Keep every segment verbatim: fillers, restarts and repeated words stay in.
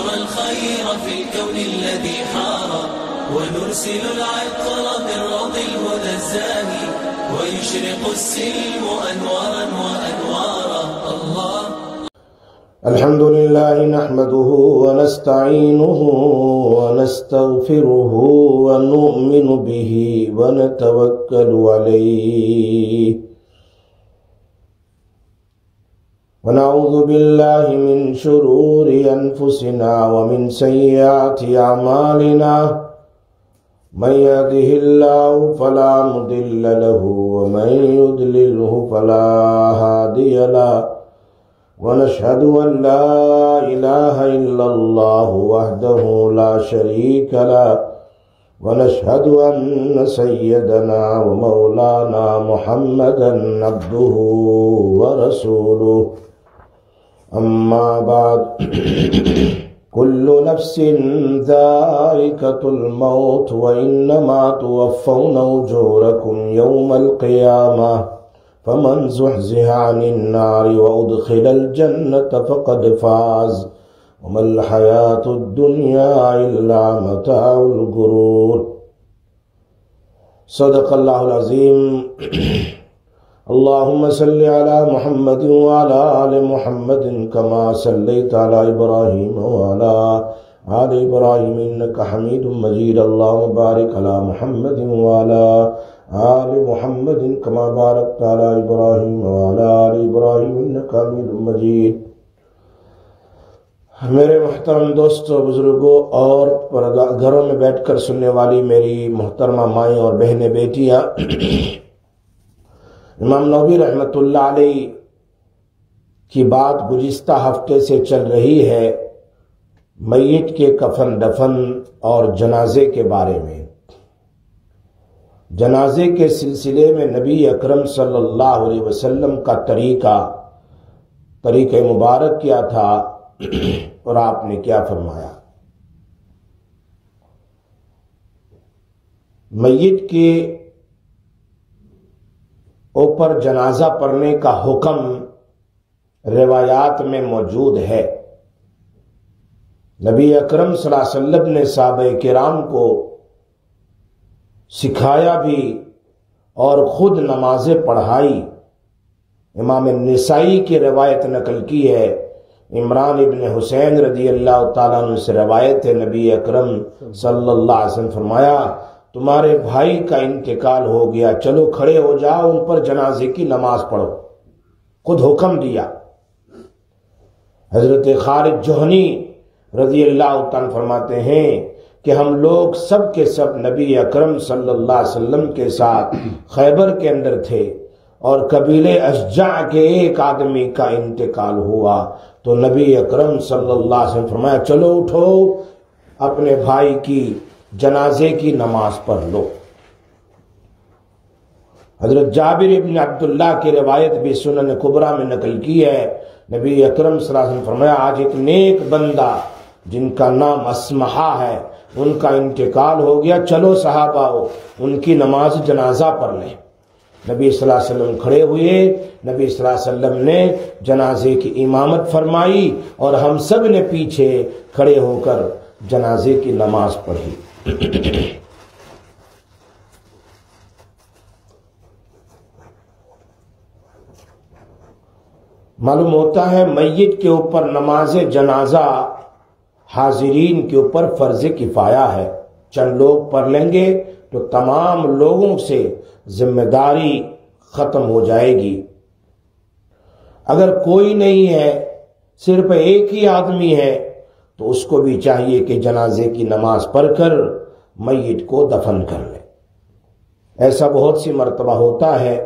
ننشر الخير في الكون الذي حار ونرسل العطر من روض الهدى الزاهي ويشرق السلم أنوارا وأنوارا. الله الحمد لله نحمده ونستعينه ونستغفره ونؤمن به ونتوكل عليه ونعوذ بالله من شرور أنفسنا ومن سيئات أعمالنا من يهده الله فلا مضل له ومن يضلله فلا هادي له ونشهد أن لا إله إلا الله وحده لا شريك له ونشهد أن سيدنا ومولانا محمدا عبده ورسوله. أما بعد كل نفس ذائقة الموت وإنما توفون أجوركم يوم القيامة فمن زحزح عن النار وأدخل الجنة فقد فاز وما الحياة الدنيا إلا متاع الغرور. صدق الله العظيم. اللهم صل على محمد وعلى آل محمد كما صليت على إبراهيم وعلى آل إبراهيم إنك حميد مجيد. اللهم بارك على محمد وعلى آل محمد كما باركت على إبراهيم وعلى آل إبراهيم إنك حميد مجيد. میرے محترم دوستوں، بزرگوں اور گھروں میں بیٹھ کر سننے والی میری محترمہ مائیں اور بہنیں بیٹیاں، امام نووی رحمۃ اللہ علیہ کی بات گزشتہ ہفتے سے چل رہی ہے میت کے کفن دفن اور جنازے کے بارے میں. جنازے کے سلسلے میں نبی اکرم صلی اللہ علیہ وسلم کا طریقہ طریقہ مبارک کیا تھا اور آپ نے کیا فرمایا. میت کے اوپر جنازہ پڑھنے کا حکم روایات میں موجود ہے. نبی اکرم صلی اللہ علیہ وسلم نے صحابہ کرام کو سکھایا بھی اور خود نمازیں پڑھائی. امام نسائی کی روایت نقل کی ہے، عمران ابن حسین رضی اللہ تعالیٰ عنہ سے روایت ہے، نبی اکرم صلی اللہ علیہ وسلم فرمایا تمہارے بھائی کا انتقال ہو گیا، چلو کھڑے ہو جاؤ ان پر جنازے کی نماز پڑھو. خود حکم دیا. حضرت خالد جوہنی رضی اللہ تعالیٰ فرماتے ہیں کہ ہم لوگ سب کے سب نبی اکرم صلی اللہ علیہ وسلم کے ساتھ خیبر کے اندر تھے اور قبیلے اشجع کے ایک آدمی کا انتقال ہوا تو نبی اکرم صلی اللہ علیہ وسلم فرمایا چلو اٹھو اپنے بھائی کی جنازے کی نماز پڑھ لو. حضرت جابر ابن عبداللہ کی روایت بھی سنن کبریٰ میں نقل کی ہے، نبی اکرم صلی اللہ علیہ وسلم فرمایا آج ایک نیک بندہ جن کا نام اسمحہ ہے ان کا انتقال ہو گیا، چلو صحابہ ہو ان کی نماز جنازہ پڑھ لیں. نبی صلی اللہ علیہ وسلم کھڑے ہوئے، نبی صلی اللہ علیہ وسلم نے جنازے کی امامت فرمائی اور ہم سب نے پیچھے کھڑے ہو کر جنازے کی نماز پڑھی. معلوم ہوتا ہے میت کے اوپر نماز جنازہ حاضرین کے اوپر فرض کفایہ ہے. چند لوگ پڑھ لیں گے تو تمام لوگوں سے ذمہ داری ختم ہو جائے گی. اگر کوئی نہیں ہے، صرف ایک ہی آدمی ہے، تو اس کو بھی چاہیے کہ جنازے کی نماز پڑھ کر میت کو دفن کر لے. ایسا بہت سی مرتبہ ہوتا ہے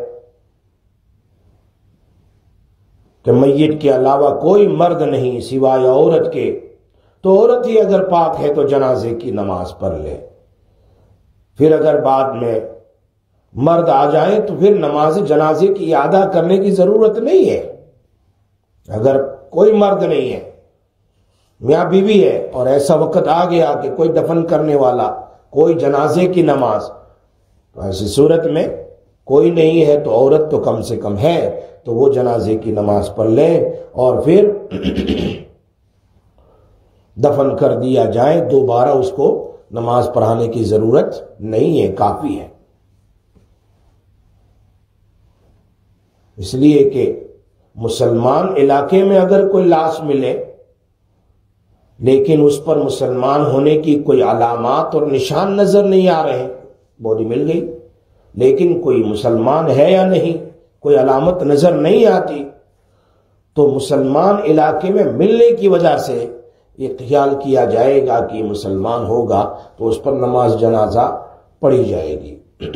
کہ میت کے علاوہ کوئی مرد نہیں سوائے عورت کے، تو عورت ہی اگر پاک ہے تو جنازے کی نماز پڑھ لے. پھر اگر بعد میں مرد آ جائے تو پھر نماز جنازے کی ادا کرنے کی ضرورت نہیں ہے. اگر کوئی مرد نہیں ہے، میاں بیوی ہے، اور ایسا وقت آ گیا کہ کوئی دفن کرنے والا، کوئی جنازے کی نماز، تو ایسی صورت میں کوئی نہیں ہے تو عورت تو کم سے کم ہے تو وہ جنازے کی نماز پڑھ لے. اور پھر دفن کر دیا جائے، دوبارہ اس کو نماز پڑھانے کی ضرورت نہیں ہے، کافی ہے۔ اس لیے کہ مسلمان علاقے میں اگر کوئی لاش ملے لیکن اس پر مسلمان ہونے کی کوئی علامات اور نشان نظر نہیں آ رہے، باڈی مل گئی لیکن کوئی مسلمان ہے یا نہیں، کوئی علامت نظر نہیں آتی، تو مسلمان علاقے میں ملنے کی وجہ سے یہ خیال کیا جائے گا کہ مسلمان ہوگا تو اس پر نماز جنازہ پڑھی جائے گی۔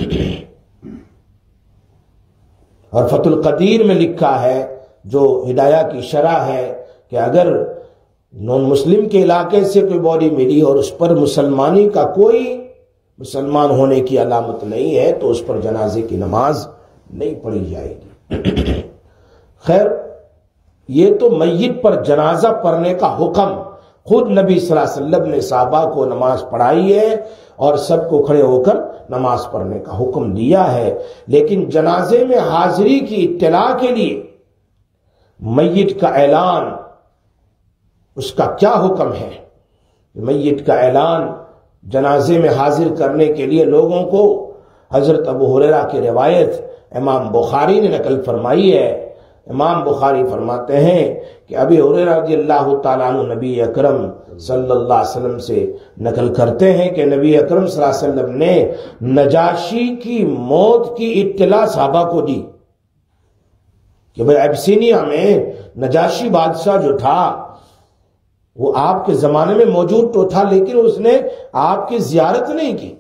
اور فتح القدیر میں لکھا ہے، جو ہدایہ کی شرح ہے، کہ اگر نون مسلم کے علاقے سے کوئی باڈی ملی اور اس پر مسلمانی کا کوئی مسلمان ہونے کی علامت نہیں ہے تو اس پر جنازے کی نماز نہیں پڑھی جائے گی۔ خیر، یہ تو میت پر جنازہ پڑھنے کا حکم خود نبی صلی اللہ علیہ وسلم نے صحابہ کو نماز پڑھائی ہے اور سب کو کھڑے ہو کر نماز پڑھنے کا حکم دیا ہے، لیکن جنازے میں حاضری کی اطلاع کے لیے میت کا اعلان، اس کا کیا حکم ہے؟ میت کا اعلان جنازے میں حاضر کرنے کے لیے لوگوں کو حضرت ابو ہریرہ کی روایت امام بخاری نے نقل فرمائی ہے۔ امام بخاری فرماتے ہیں کہ ابی ہریرہ رضی اللہ تعالیٰ عنہ نبی اکرم صلی اللہ علیہ وسلم سے نقل کرتے ہیں کہ نبی اکرم صلی اللہ علیہ وسلم نے نجاشی کی موت کی اطلاع صحابہ کو دی کہ بھئی ابسینیا میں نجاشی بادشاہ جو تھا وہ آپ کے زمانے میں موجود تو تھا لیکن اس نے آپ کی زیارت نہیں کی،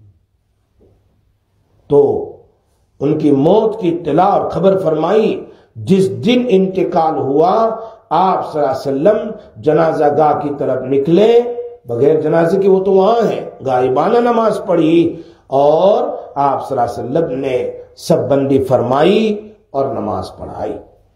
تو ان کی موت کی اطلاع اور خبر فرمائی۔ جس دن انتقال ہوا آپ صلی اللہ علیہ وسلم جنازہ گاہ کی طرف نکلے، بغیر جنازے کی وہ تو وہاں ہیں، غائبانہ نماز پڑھی اور آپ صلی اللہ علیہ وسلم نے سب بندی فرمائی اور نماز پڑھائی۔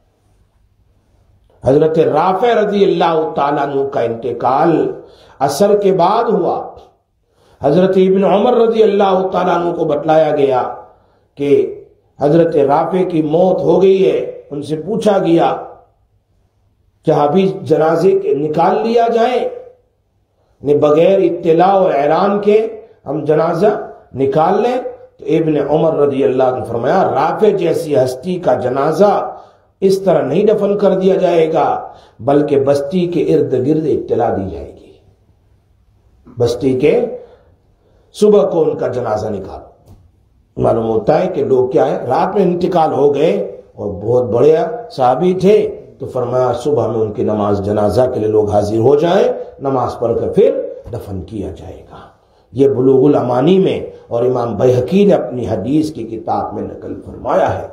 حضرت رافع رضی اللہ تعالیٰ عنہ کا انتقال عصر کے بعد ہوا۔ حضرت ابن عمر رضی اللہ تعالیٰ عنہ کو بتلایا گیا کہ حضرت رافع کی موت ہو گئی ہے۔ ان سے پوچھا گیا کہ ابھی جنازے کے نکال لیا جائے، بغیر اطلاع اور اعلان کے ہم جنازہ نکال لیں؟ تو ابن عمر رضی اللہ عنہ فرمایا، رافع جیسی ہستی کا جنازہ اس طرح نہیں دفن کر دیا جائے گا بلکہ بستی کے ارد گرد اطلاع دی جائے گی، بستی کے صبح کو ان کا جنازہ نکالو۔ معلوم ہوتا ہے کہ لوگ کیا ہے، رات میں انتقال ہو گئے اور بہت بڑے صحابی تھے تو فرمایا صبح میں ان کی نماز جنازہ کے لیے لوگ حاضر ہو جائیں، نماز پڑھ کر پھر دفن کیا جائے گا۔ یہ بلوغ الامانی میں اور امام بیہقی نے اپنی حدیث کی کتاب میں نقل فرمایا ہے۔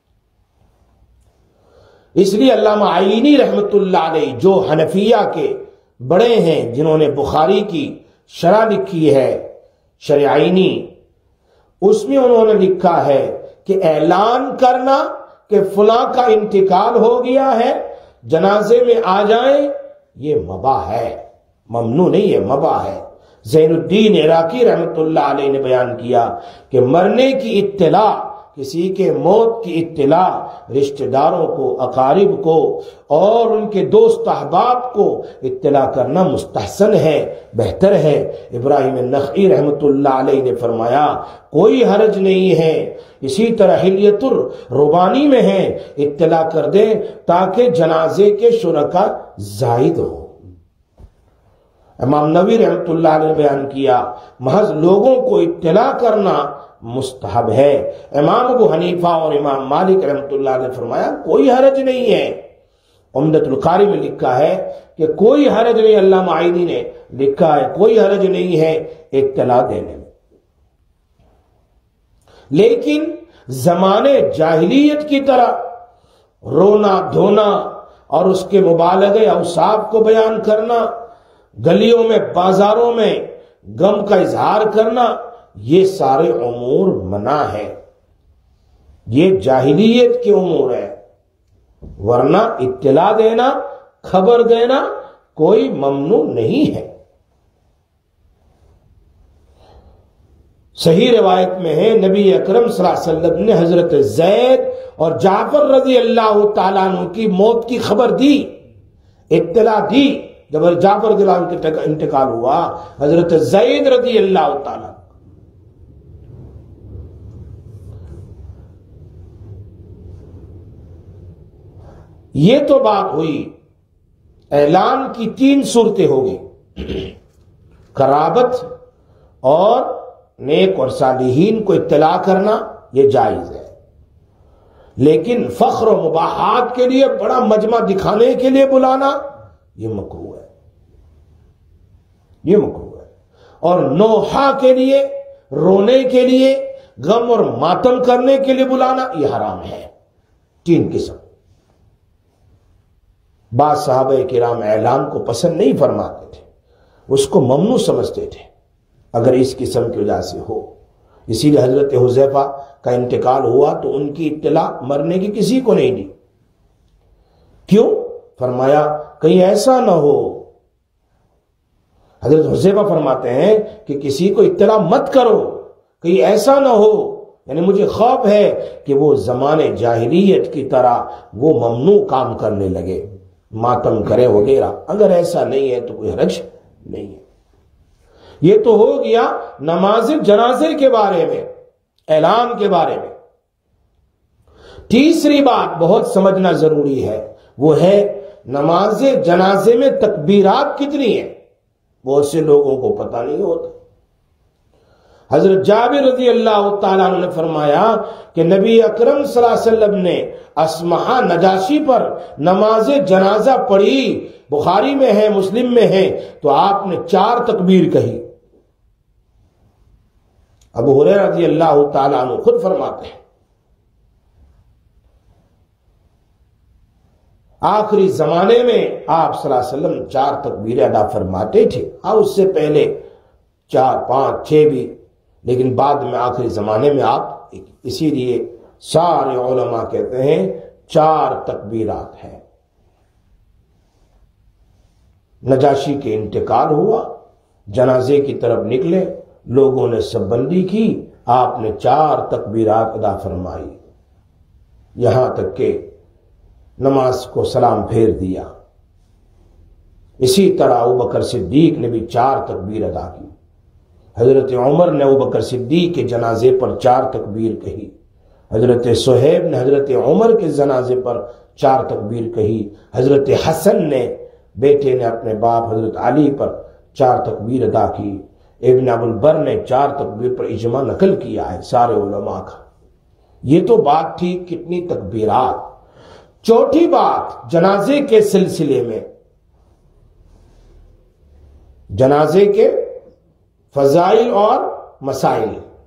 اس لیے علامہ عینی رحمت اللہ علیہ جو حنفیہ کے بڑے ہیں، جنہوں نے بخاری کی شرح لکھی ہے، شرح عینی، اس میں انہوں نے لکھا ہے کہ اعلان کرنا کہ فلاں کا انتقال ہو گیا ہے، جنازے میں آ جائیں، یہ مباح ہے، ممنوع نہیں ہے، مباح ہے۔ زین الدین عراقی رحمت اللہ علیہ نے بیان کیا کہ مرنے کی اطلاع، کسی کے موت کی اطلاع رشتہ داروں کو، اقارب کو اور ان کے دوست احباب کو اطلاع کرنا مستحسن ہے، بہتر ہے۔ ابراہیم النخعی رحمت اللہ علیہ نے فرمایا کوئی حرج نہیں ہے، اسی طرح حلیت الربانی میں ہے، اطلاع کر دیں تاکہ جنازے کے شرکا زائد ہو۔ امام نووی رحمت اللہ علیہ نے بیان کیا محض لوگوں کو اطلاع کرنا مستحب ہے۔ امام ابو حنیفہ اور امام مالک رحمت اللہ علیہ نے فرمایا کوئی حرج نہیں ہے۔ عمدۃ القاری میں لکھا ہے کہ کوئی حرج نہیں، علامہ عینی نے لکھا ہے کوئی حرج نہیں ہے اطلاع دینے میں۔ لیکن زمانے جاہلیت کی طرح رونا دھونا اور اس کے مبالغے اوصاف کو بیان کرنا، گلیوں میں بازاروں میں غم کا اظہار کرنا، یہ سارے امور منع ہے، یہ جاہلیت کے امور ہے، ورنہ اطلاع دینا، خبر دینا کوئی ممنوع نہیں ہے۔ صحیح روایت میں ہے نبی اکرم صلی اللہ علیہ وسلم نے حضرت زید اور جعفر رضی اللہ تعالیٰ عنہ کی موت کی خبر دی، اطلاع دی، جب جعفر رضی اللہ عنہ کا انتقال ہوا، حضرت زید رضی اللہ تعالیٰ، یہ تو بات ہوئی اعلان کی تین صورتیں ہوگی، قرابت اور نیک اور صالحین کو اطلاع کرنا یہ جائز ہے، لیکن فخر و مباحات کے لیے بڑا مجمع دکھانے کے لیے بلانا یہ مکروہ ہے، یہ مکروہ ہے۔ اور نوحہ کے لیے، رونے کے لیے، غم اور ماتم کرنے کے لیے بلانا یہ حرام ہے۔ تین قسم۔ بعض صحابہ کرام اعلان کو پسند نہیں فرماتے تھے، اس کو ممنوع سمجھتے تھے اگر اس قسم کی وجہ سے ہو۔ اسی لیے حضرت حذیفہ کا انتقال ہوا تو ان کی اطلاع مرنے کی کسی کو نہیں دی۔ کیوں؟ فرمایا کہیں ایسا نہ ہو، حضرت حذیفہ فرماتے ہیں کہ کسی کو اطلاع مت کرو، کہیں ایسا نہ ہو، یعنی مجھے خوف ہے کہ وہ زمانے جاہلیت کی طرح وہ ممنوع کام کرنے لگے، ماتم کرے وغیرہ۔ اگر ایسا نہیں ہے تو کوئی حرج نہیں ہے۔ یہ تو ہو گیا نماز جنازے کے بارے میں، اعلان کے بارے میں۔ تیسری بات بہت سمجھنا ضروری ہے، وہ ہے نماز جنازے میں تکبیرات کتنی ہیں، بہت سے لوگوں کو پتہ نہیں ہوتا۔ حضرت جابر رضی اللہ تعالیٰ عنہ نے فرمایا کہ نبی اکرم صلی اللہ علیہ وسلم نے اسمہا نجاشی پر نماز جنازہ پڑھی، بخاری میں ہے، مسلم میں ہے، تو آپ نے چار تکبیر کہی۔ ابو ہریرہ رضی اللہ تعالیٰ عنہ خود فرماتے ہیں آخری زمانے میں آپ صلی اللہ علیہ وسلم چار تکبیریں ادا فرماتے تھے، اور اس سے پہلے چار، پانچ، چھ بھی، لیکن بعد میں آخری زمانے میں آپ، اسی لیے سارے علماء کہتے ہیں چار تکبیرات ہیں۔ نجاشی کے انتقال ہوا، جنازے کی طرف نکلے، لوگوں نے سب بندی کی، آپ نے چار تکبیرات ادا فرمائی، یہاں تک کہ نماز کو سلام پھیر دیا۔ اسی طرح ابوبکر صدیق نے بھی چار تکبیر ادا کی، حضرت عمر نے ابوبکر صدیق کے جنازے پر چار تکبیر کہی، حضرت صہیب نے حضرت عمر کے جنازے پر چار تکبیر کہی، حضرت حسن نے، بیٹے نے اپنے باپ حضرت علی پر چار تکبیر ادا کی، ابن ابو البر نے چار تکبیر پر اجماع نقل کیا ہے سارے علماء کا۔ یہ تو بات تھی کتنی تکبیرات۔ چوتھی بات جنازے کے سلسلے میں، جنازے کے فضائل اور مسائل۔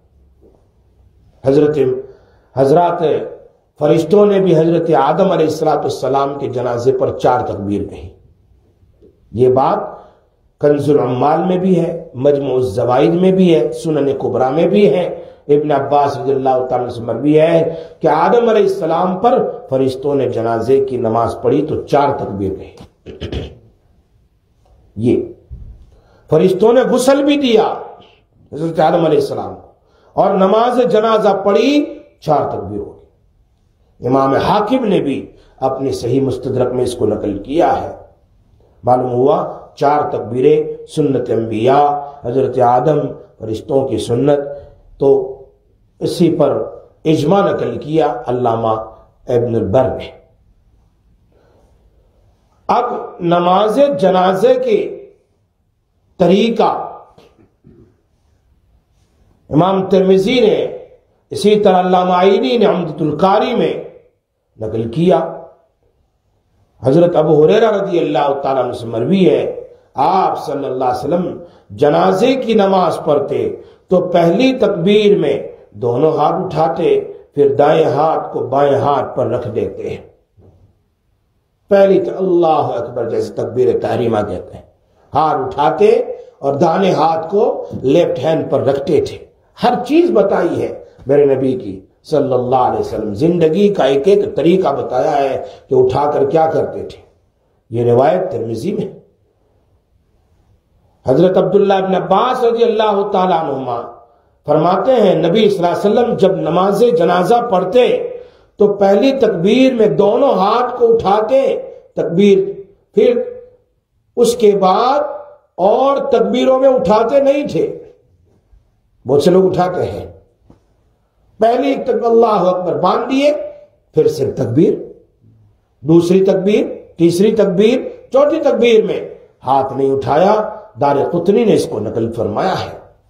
حضرت حضرات فرشتوں نے بھی حضرت آدم علیہ الصلوۃ والسلام کے جنازے پر چار تکبیر کہی۔ یہ بات کنز العمال میں بھی ہے، مجموع الزوائد میں بھی ہے، سنن کبریٰ میں بھی ہے، ابن عباس رضی اللہ تعالیٰ سے مروی ہے کہ آدم علیہ السلام پر فرشتوں نے جنازے کی نماز پڑھی تو چار تکبیر کہی۔ یہ فرشتوں نے غسل بھی دیا حضرت آدم علیہ السلام کو، اور نماز جنازہ پڑھی، چار تکبیر ہو گئی۔ امام حاکم نے بھی اپنی صحیح مستدرک میں اس کو نقل کیا ہے۔ معلوم ہوا چار تکبیریں سنت انبیاء، حضرت آدم، فرشتوں کی سنت، تو اسی پر اجماع نقل کیا علامہ ابن البر نے۔ اب نماز جنازے کے طریقہ امام ترمذی نے، اسی طرح علامہ عینی نے عمدۃ القاری میں نقل کیا۔ حضرت ابو ہریرہ رضی اللہ تعالیٰ عنہ سے مروی ہے، آپ صلی اللہ علیہ وسلم جنازے کی نماز پڑھتے تو پہلی تکبیر میں دونوں ہاتھ اٹھاتے، پھر دائیں ہاتھ کو بائیں ہاتھ پر رکھ دیتے۔ پہلی تو اللہ اکبر جیسے تکبیر تحریمہ کہتے ہیں، ہاتھ اٹھاتے اور دانے ہاتھ کو لیفٹ ہینڈ پر رکھتے تھے۔ ہر چیز بتائی ہے میرے نبی کی صلی اللہ علیہ وسلم، زندگی کا ایک ایک طریقہ بتایا ہے کہ اٹھا کر کیا کرتے تھے۔ یہ روایت ترمذی میں۔ حضرت عبداللہ ابن عباس رضی اللہ تعالیٰ عنہما فرماتے ہیں نبی صلی اللہ علیہ وسلم جب نماز جنازہ پڑھتے تو پہلی تکبیر میں دونوں ہاتھ کو اٹھاتے تکبیر، پھر اس کے بعد اور تکبیروں میں اٹھاتے نہیں تھے. بہت سے لوگ اٹھاتے ہیں. پہلی ایک تک اللہ اکبر باندھ دیے، پھر صرف تکبیر، دوسری تکبیر، تیسری تکبیر، چوتھی تکبیر میں ہاتھ نہیں اٹھایا. دار قطنی نے اس کو نقل فرمایا ہے.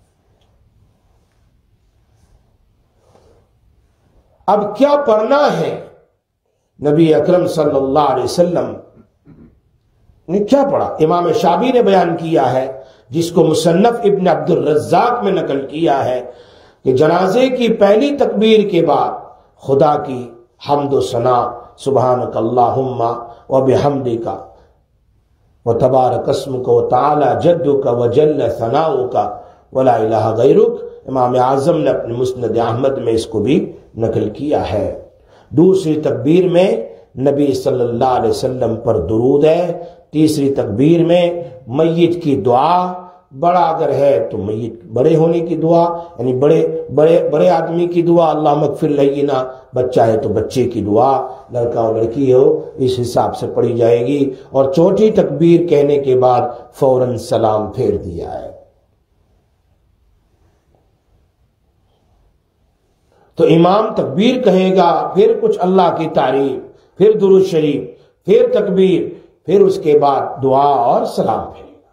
اب کیا پڑھنا ہے؟ نبی اکرم صلی اللہ علیہ وسلم نے کیا پڑھا؟ امام شافعی نے بیان کیا ہے، جس کو مصنف ابن عبد الرزاق میں نقل کیا ہے، کہ جنازے کی پہلی تکبیر کے بعد خدا کی حمد و ثنا، سبحانک اللہم و بحمدک و تبارک اسمک و تعالی جدک و جل ثناؤک ولا الہ غیرک، امام اعظم نے اپنے مسند احمد میں اس کو بھی نقل کیا ہے. دوسری تکبیر میں نبی صلی اللہ علیہ وسلم پر درود ہے. تیسری تکبیر میں میت کی دعا، بڑا اگر ہے تو میت بڑے ہونے کی دعا، یعنی بڑے بڑے بڑے آدمی کی دعا، اللہم اغفر لینا، بچہ ہے تو بچے کی دعا، لڑکا اور لڑکی ہو اس حساب سے پڑھی جائے گی. اور چوتھی تکبیر کہنے کے بعد فوراً سلام پھیر دیا ہے. تو امام تکبیر کہے گا، پھر کچھ اللہ کی تعریف، پھر درود شریف، پھر تکبیر، پھر اس کے بعد دعا اور سلام پھیرے گا.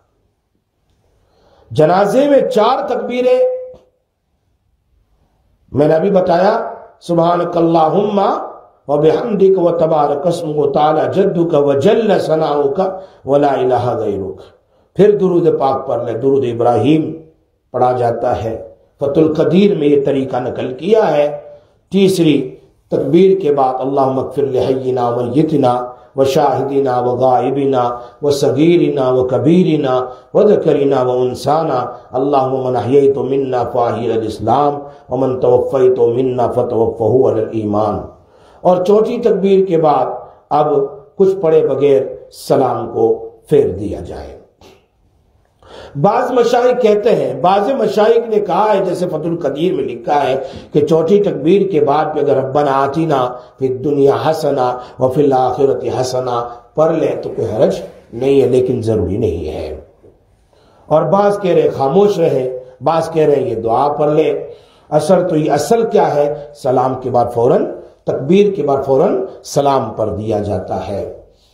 جنازے میں چار تکبیریں میں نے ابھی بتایا، سبحانک اللہم و بحمدک و تبارک اسمک و تعالی جدک و جل ثناؤک ولا الہ غیرک. پھر درود پاک پڑھ لے. درود ابراہیم پڑھا جاتا ہے، فتح القدیر میں یہ طریقہ نقل کیا ہے. تیسری تکبیر کے بعد اللہم اغفر لحینا و میتنا و شاہدنا و غائبنا و صغیرنا و کبیرنا و ذکرنا و انسانا اللہم من احییت منا فاحی علی الاسلام و من توفیت منا فتوفہ علی الایمان. اور چوتھی تکبیر کے بعد اب کچھ پڑھے بغیر سلام کو پھیر دیا جائے. بعض مشائخ کہتے ہیں، بعض مشائخ نے کہا ہے، جیسے فتح القدیر میں لکھا ہے، کہ چوتھی تکبیر کے بعد بھی اگر ربنا آتینا فی الدنیا حسنا وفی الآخرۃ حسنا پڑھ لیں تو کوئی حرج نہیں ہے، لیکن ضروری نہیں ہے. اور بعض کہہ رہے خاموش رہے، بعض کہہ رہے یہ دعا پڑھ لے. اصل تو یہ اصل کیا ہے؟ سلام کے بعد فوراً، تکبیر کے بعد فوراً سلام پڑھ دیا جاتا ہے.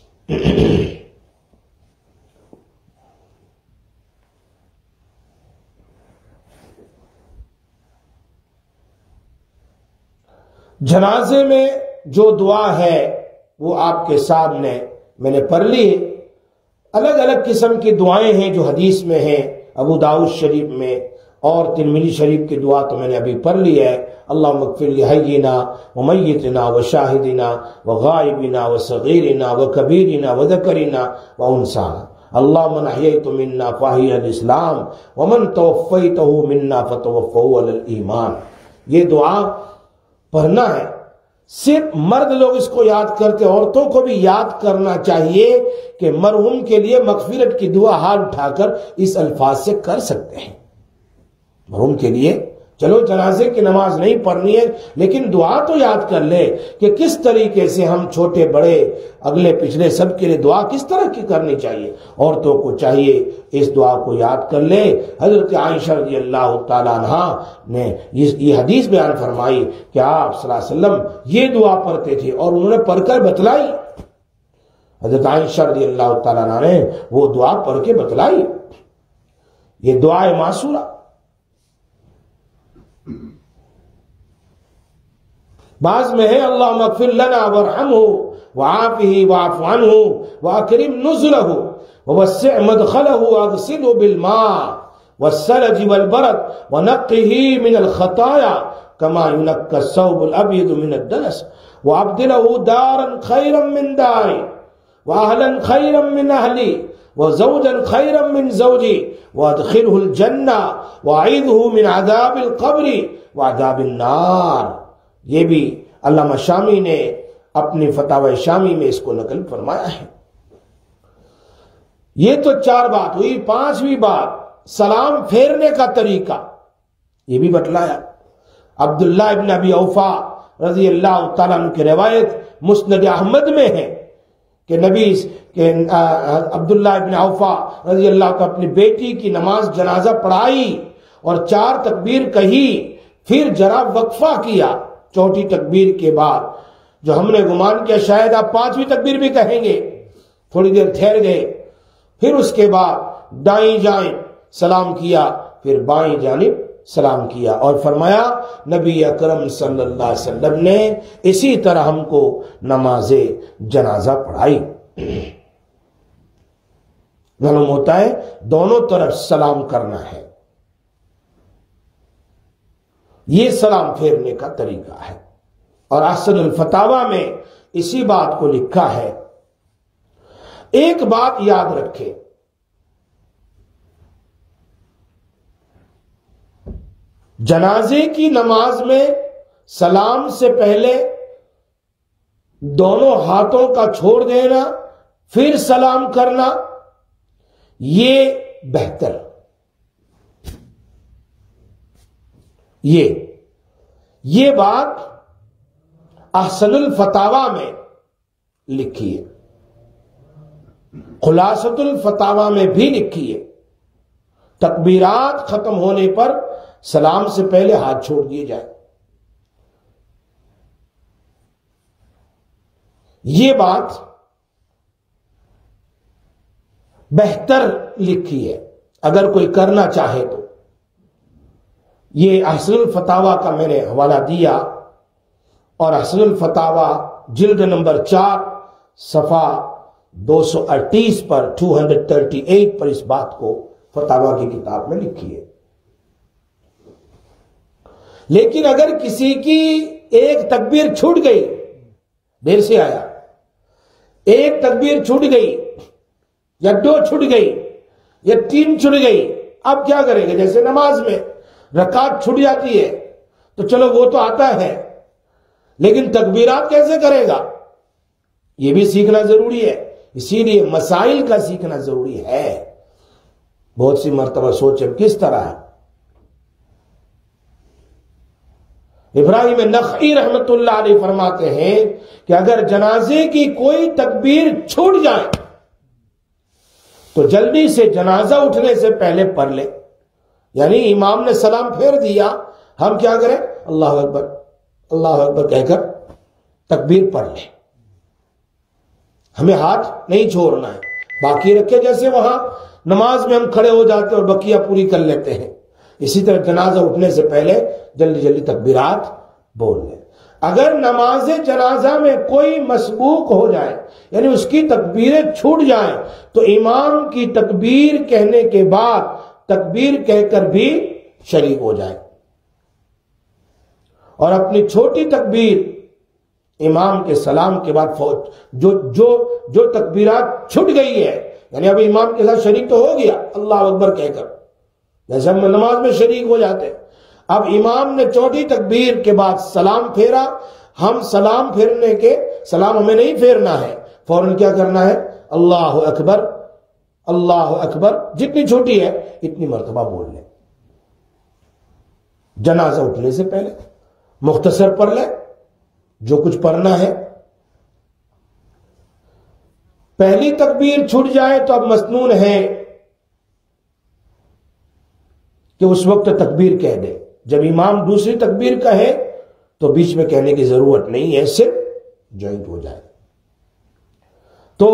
جنازے میں جو دعا ہے وہ آپ کے سامنے میں نے پڑھ لی. الگ الگ قسم کی دعائیں ہیں جو حدیث میں ہیں، ابو داؤد شریف میں اور ترمذی شریف کی دعا تو میں نے ابھی پڑھ لی ہے. اللہم اغفر لحینا و میتنا و شاہدنا و غائبنا و صغیرنا و کبیرنا و ذکرنا و انسانا اللہم من احییت منا فاحی علی الاسلام و من توفیتہ منا فتوفہ علی الایمان. یہ دعا پڑھنا ہے. صرف مرد لوگ اس کو یاد کرتے، عورتوں کو بھی یاد کرنا چاہیے کہ مرحوم کے لیے مغفرت کی دعا ہاتھ اٹھا کر اس الفاظ سے کر سکتے ہیں. مرحوم کے لیے چلو جنازے کی نماز نہیں پڑھنی ہے، لیکن دعا تو یاد کر لے کہ کس طریقے سے ہم چھوٹے بڑے اگلے پچھلے سب کے لیے دعا کس طرح کی کرنی چاہیے. عورتوں کو چاہیے اس دعا کو یاد کر لے. حضرت عائشہ رضی اللہ تعالیٰ عنہ نے یہ حدیث بیان فرمائی کہ آپ صلی اللہ علیہ وسلم یہ دعا پڑھتے تھے اور انہوں نے پڑھ کر بتلائی. حضرت عائشہ رضی اللہ تعالیٰ عنہ نے وہ دعا پڑھ کے بتلائی. یہ دعا معصورہ. بعض میں ہے اللہم اغفر لنا وارحمہ وعافہ واعف عنہ واکرم نزلہ ووسع مدخلہ واغسلہ بالماء والثلج والبرد ونقہ من الخطایا كما ينقى الثوب الابيض من الدنس وابدله دارا خيرا من داري واهلا خيرا من اهلي وزوجا خيرا من زوجي وادخله الجنة واعيذه من عذاب القبر وعذاب النار. یہ بھی علامہ شامی نے اپنی فتاوی شامی میں اس کو نقل فرمایا ہے. یہ تو چار بات ہوئی. پانچویں بات سلام پھیرنے کا طریقہ یہ بھی بتلایا. عبداللہ ابن ابی اوفا رضی اللہ تعالیٰ عنہ کی روایت مسند احمد میں ہے کہ نبی کہ عبداللہ ابن عوفہ رضی اللہ کو اپنی بیٹی کی نماز جنازہ پڑھائی اور چار تکبیر کہی، پھر ذرا وقفہ کیا چوتھی تکبیر کے بعد، جو ہم نے گمان کیا شاید آپ پانچویں تکبیر بھی کہیں گے، تھوڑی دیر ٹھہر گئے، پھر اس کے بعد دائیں جانب سلام کیا، پھر بائیں جانب سلام کیا، اور فرمایا نبی اکرم صلی اللہ علیہ وسلم نے اسی طرح ہم کو نماز جنازہ پڑھائی۔ معلوم ہوتا ہے دونوں طرف سلام کرنا ہے، یہ سلام پھیرنے کا طریقہ ہے، اور احسن الفتاوی میں اسی بات کو لکھا ہے۔ ایک بات یاد رکھیں، جنازے کی نماز میں سلام سے پہلے دونوں ہاتھوں کا چھوڑ دینا پھر سلام کرنا یہ بہتر، یہ یہ بات احسن الفتاوی میں لکھی ہے، خلاصۃ الفتاوی میں بھی لکھی ہے، تکبیرات ختم ہونے پر سلام سے پہلے ہاتھ چھوڑ دیے جائے۔ یہ بات بہتر لکھی ہے، اگر کوئی کرنا چاہے تو۔ یہ احسن الفتاوی کا میں نے حوالہ دیا، اور احسن الفتاوی جلد نمبر چار صفحہ دو سو اڑتیس پر دو سو اڑتیس پر اس بات کو فتاوی کی کتاب میں لکھی ہے۔ لیکن اگر کسی کی ایک تکبیر چھوٹ گئی، دیر سے آیا، ایک تکبیر چھوٹ گئی یا دو چھوٹ گئی یا تین چھوٹ گئی، اب کیا کرے گا؟ جیسے نماز میں رکعت چھوٹ جاتی ہے تو چلو وہ تو آتا ہے، لیکن تکبیرات کیسے کرے گا؟ یہ بھی سیکھنا ضروری ہے، اسی لیے مسائل کا سیکھنا ضروری ہے۔ بہت سی مرتبہ سوچیں کس طرح ہے۔ ابراہیم نخعی رحمت اللہ علیہ فرماتے ہیں کہ اگر جنازے کی کوئی تکبیر چھوٹ جائے تو جلدی سے جنازہ اٹھنے سے پہلے پڑھ لے، یعنی امام نے سلام پھیر دیا، ہم کیا کریں؟ اللہ اکبر اللہ اکبر کہہ کر تکبیر پڑھ لیں، ہمیں ہاتھ نہیں چھوڑنا ہے، باقی رکھے جیسے وہاں نماز میں ہم کھڑے ہو جاتے اور بقیہ پوری کر لیتے ہیں، اسی طرح جنازہ اٹھنے سے پہلے جلدی جلدی تکبیرات بول لیں۔ اگر نماز جنازہ میں کوئی مسبوق ہو جائے، یعنی اس کی تکبیریں چھوٹ جائیں، تو امام کی تکبیر کہنے کے بعد تکبیر کہہ کر بھی شریک ہو جائے، اور اپنی چھوٹی تکبیر امام کے سلام کے بعد فوت جو جو جو تکبیرات چھٹ گئی ہے، یعنی اب امام کے ساتھ شریک تو ہو گیا اللہ اکبر کہہ کر، جیسے ہم نماز میں شریک ہو جاتے، اب امام نے چوتھی تکبیر کے بعد سلام پھیرا، ہم سلام پھیرنے کے سلام ہمیں نہیں پھیرنا ہے، فوراً کیا کرنا ہے؟ اللہ اکبر اللہ اکبر، جتنی چھوٹی ہے اتنی مرتبہ بول لیں، جنازہ اٹھنے سے پہلے مختصر پڑھ لیں جو کچھ پڑھنا ہے۔ پہلی تکبیر چھوٹ جائے تو اب مسنون ہے کہ اس وقت تکبیر کہہ دے، جب امام دوسری تکبیر کہے تو بیچ میں کہنے کی ضرورت نہیں ہے، صرف جوائنٹ ہو جائے۔ تو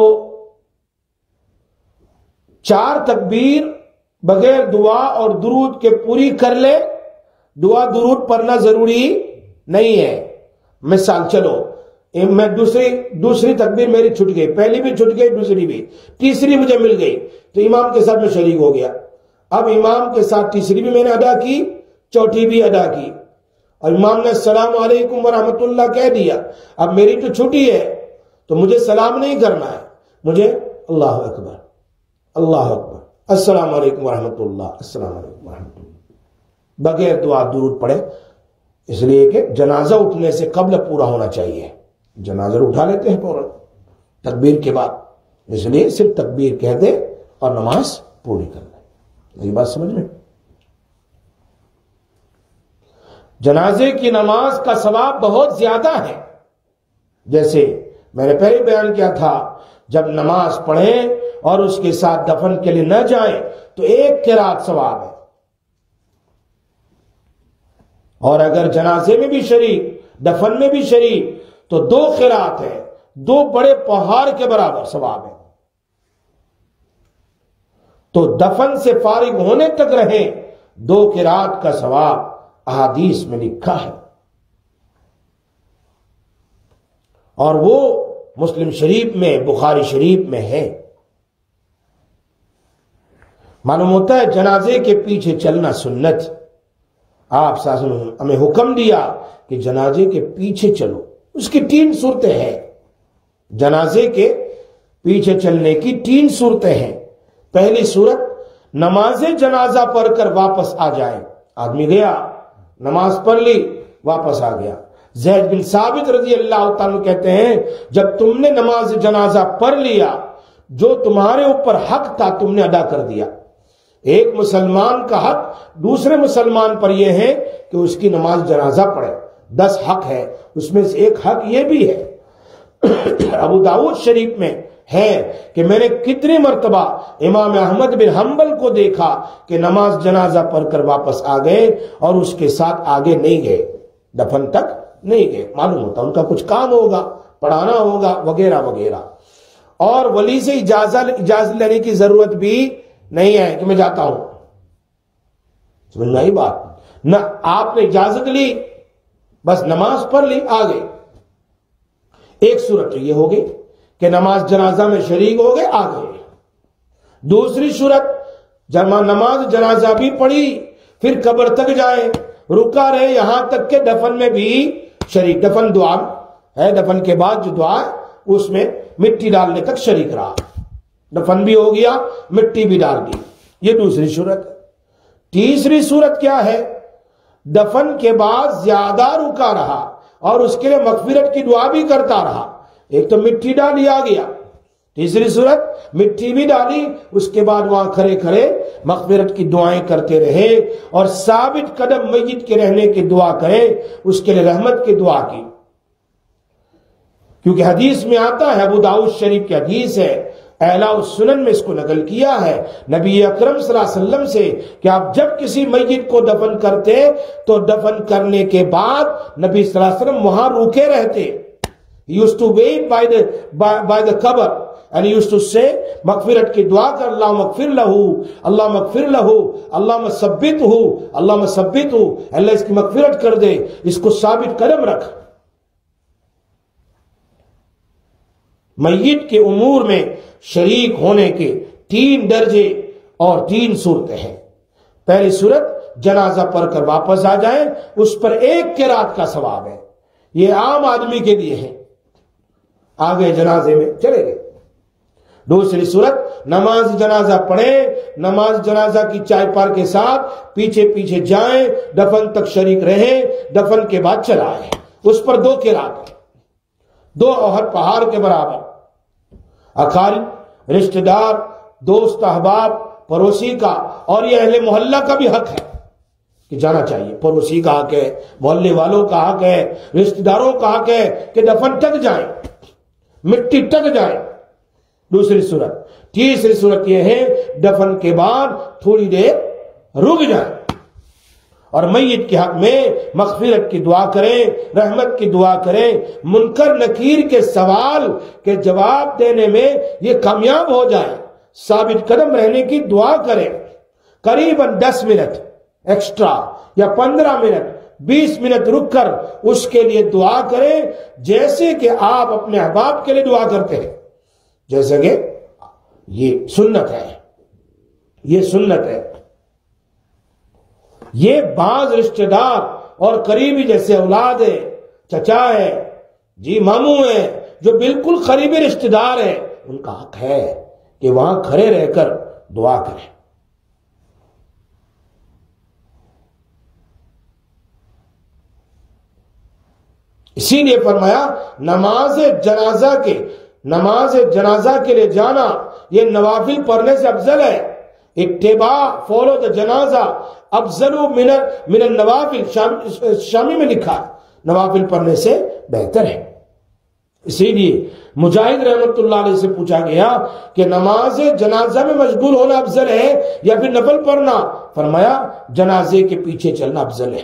چار تکبیر بغیر دعا اور درود کے پوری کر لے، دعا درود پڑھنا ضروری نہیں ہے۔ مثال چلو میں دوسری دوسری تکبیر میری چھٹ گئی، پہلی بھی چھٹ گئی، دوسری بھی، تیسری مجھے مل گئی تو امام کے ساتھ میں شریک ہو گیا، اب امام کے ساتھ تیسری بھی میں نے ادا کی، چوتھی بھی ادا کی، اور امام نے السلام علیکم ورحمۃ اللہ کہہ دیا، اب میری تو چھٹی ہے تو مجھے سلام نہیں کرنا ہے، مجھے اللہ اکبر اللہ اکبر السلام علیکم ورحمۃ اللہ السلام علیکم ورحمۃ اللہ، بغیر دعا درود پڑھے، اس لیے کہ جنازہ اٹھنے سے قبل پورا ہونا چاہیے، جنازہ اٹھا لیتے ہیں فوراً تکبیر کے بعد، اس لیے صرف تکبیر کہہ دے اور نماز پوری کر لیں۔ یہ بات سمجھ میں؟ جنازے کی نماز کا ثواب بہت زیادہ ہے، جیسے میں نے پہلے بیان کیا تھا جب نماز پڑھیں اور اس کے ساتھ دفن کے لیے نہ جائیں تو ایک قرات ثواب ہے، اور اگر جنازے میں بھی شریک، دفن میں بھی شریک، تو دو قرات ہے، دو بڑے پہاڑ کے برابر ثواب ہے۔ تو دفن سے فارغ ہونے تک رہیں، دو قرات کا ثواب احادیث میں لکھا ہے، اور وہ مسلم شریف میں، بخاری شریف میں ہے۔ معلوم ہوتا ہے جنازے کے پیچھے چلنا سنت، آپ صلی اللہ علیہ وسلم ہمیں حکم دیا کہ جنازے کے پیچھے چلو۔ اس کی تین صورتیں ہیں، جنازے کے پیچھے چلنے کی تین صورتیں ہیں۔ پہلی صورت، نماز جنازہ پڑھ کر واپس آ جائے، آدمی گیا نماز پڑھ لی واپس آ گیا۔ زید بن ثابت رضی اللہ تعالیٰ کہتے ہیں جب تم نے نماز جنازہ پڑھ لیا، جو تمہارے اوپر حق تھا تم نے ادا کر دیا۔ ایک مسلمان کا حق دوسرے مسلمان پر یہ ہے کہ اس کی نماز جنازہ پڑھے، دس حق ہے، اس میں سے ایک حق یہ بھی ہے۔ ابو داؤد شریف میں ہے کہ میں نے کتنی مرتبہ امام احمد بن حنبل کو دیکھا کہ نماز جنازہ پڑھ کر واپس آ گئے اور اس کے ساتھ آگے نہیں گئے، دفن تک نہیں گئے۔ معلوم ہوتا ان کا کچھ کام ہوگا، پڑھانا ہوگا وغیرہ وغیرہ۔ اور ولی سے اجازت اجازت لینے کی ضرورت بھی نہیں ہے کہ میں جاتا ہوں، سمجھ میں آئی بات؟ نہ آپ نے اجازت لی، بس نماز پڑھ لی، آ گئے۔ ایک صورت تو یہ ہوگی کہ نماز جنازہ میں شریک ہو گئے، آ گئے۔ دوسری صورت، جب نماز جنازہ بھی پڑھی پھر قبر تک جائیں، رکا رہے یہاں تک کہ دفن میں بھی شریک، دفن دعا ہے، دفن کے بعد جو دعا ہے اس میں مٹی ڈالنے تک شریک رہا، دفن بھی ہو گیا مٹی بھی ڈال دی، یہ دوسری صورت ہے۔ تیسری صورت کیا ہے؟ دفن کے بعد زیادہ رکا رہا اور اس کے لیے مغفرت کی دعا بھی کرتا رہا، ایک تو مٹی ڈالی آ گیا، تیسری صورت مٹی بھی ڈالی، اس کے بعد وہاں کھڑے کھڑے مغفرت کی دعائیں کرتے رہے اور ثابت قدم میت کے رہنے کی دعا کرے، اس کے لیے رحمت کی دعا کی۔ کیونکہ حدیث میں آتا ہے، ابو داؤد شریف کی حدیث ہے، اعلیٰ السنن میں اس کو نقل کیا ہے نبی اکرم صلی اللہ علیہ وسلم سے کہ آپ جب کسی میت کو دفن کرتے تو دفن کرنے کے بعد نبی صلی اللہ علیہ وسلم وہاں رکے رہتے۔ He used to wait by the by, by the qabr and he used to say مغفرت کی دعا کر، اللہم اغفر لہو، اللہم اغفر لہو، اللہم ثبتہو، اللہم ثبتہو، اللہ اس کی مغفرت کر دے، اس کو ثابت قدم رکھ۔ میت کے امور میں شریک ہونے کے تین درجے اور تین صورتیں ہیں۔ پہلی صورت، جنازہ پڑھ کر واپس آ جائیں، اس پر ایک قرات کا ثواب ہے، یہ عام آدمی کے لیے ہے، آگے جنازے میں چلے گئے۔ دوسری صورت، نماز جنازہ پڑھیں، نماز جنازہ کی چائے پار کے ساتھ پیچھے پیچھے جائیں، دفن تک شریک رہیں، دفن کے بعد چلا آئیں، اس پر دو قرات، دو احد پہاڑ کے برابر۔ اقارب، رشتہ دار، دوست احباب، پڑوسی کا اور یہ اہل محلہ کا بھی حق ہے کہ جانا چاہیے، پڑوسی کا حق ہے، محلے والوں کا حق ہے، رشتہ داروں کا حق ہے کہ دفن تک جائیں، مٹی تک جائیں۔ دوسری صورت۔ تیسری صورت یہ ہے دفن کے بعد تھوڑی دیر رک جائیں اور میت کے حق میں مغفرت کی دعا کریں، رحمت کی دعا کریں، منکر نکیر کے سوال کے جواب دینے میں یہ کامیاب ہو جائیں، ثابت قدم رہنے کی دعا کریں۔ قریباً دس منٹ ایکسٹرا یا پندرہ منٹ بیس منٹ رک کر اس کے لیے دعا کریں، جیسے کہ آپ اپنے احباب کے لیے دعا کرتے ہیں، جیسے کہ یہ سنت ہے، یہ سنت ہے۔ یہ بعض رشتہ دار اور قریبی جیسے اولاد ہے، چچا ہے، جی ماموں ہے، جو بالکل قریبی رشتہ دار ہے، ان کا حق ہے کہ وہاں کھڑے رہ کر دعا کریں۔ اسی لیے فرمایا نماز جنازہ کے نماز جنازہ کے لیے جانا یہ نوافل پڑھنے سے افضل ہے۔ اتباع فالو دا جنازہ افضل من من النوافل، شامی میں لکھا ہے نوافل پڑھنے سے بہتر ہے۔ اسی لیے مجاہد رحمت اللہ علیہ سے پوچھا گیا کہ نماز جنازہ میں مشغول ہونا افضل ہے یا پھر نفل پڑھنا؟ فرمایا جنازے کے پیچھے چلنا افضل ہے،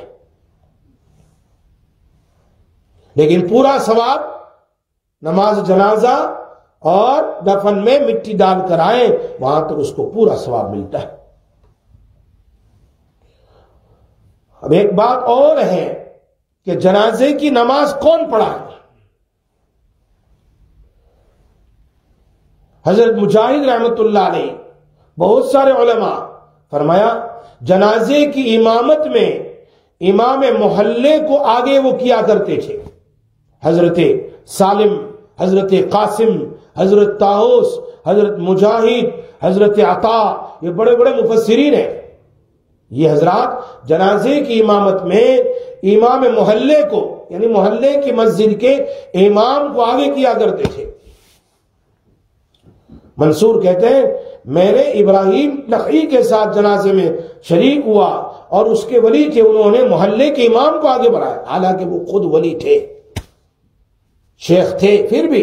لیکن پورا ثواب نماز جنازہ اور دفن میں مٹی ڈال کر آئے وہاں تک اس کو پورا ثواب ملتا ہے۔ اب ایک بات اور ہے کہ جنازے کی نماز کون پڑھائے؟ حضرت مجاہد رحمت اللہ علیہ، بہت سارے علماء، فرمایا جنازے کی امامت میں امام محلے کو آگے وہ کیا کرتے تھے۔ حضرت سالم، حضرت قاسم، حضرت طاؤس، حضرت مجاہد، حضرت عطا، یہ بڑے بڑے مفسرین ہیں۔ یہ حضرات جنازے کی امامت میں امام محلے کو، یعنی محلے کی مسجد کے امام کو آگے کیا کرتے تھے۔ منصور کہتے ہیں میں نے ابراہیم نخعی کے ساتھ جنازے میں شریک ہوا اور اس کے ولی تھے، انہوں نے محلے کے امام کو آگے بڑھایا، حالانکہ وہ خود ولی تھے، شیخ تھے، پھر بھی۔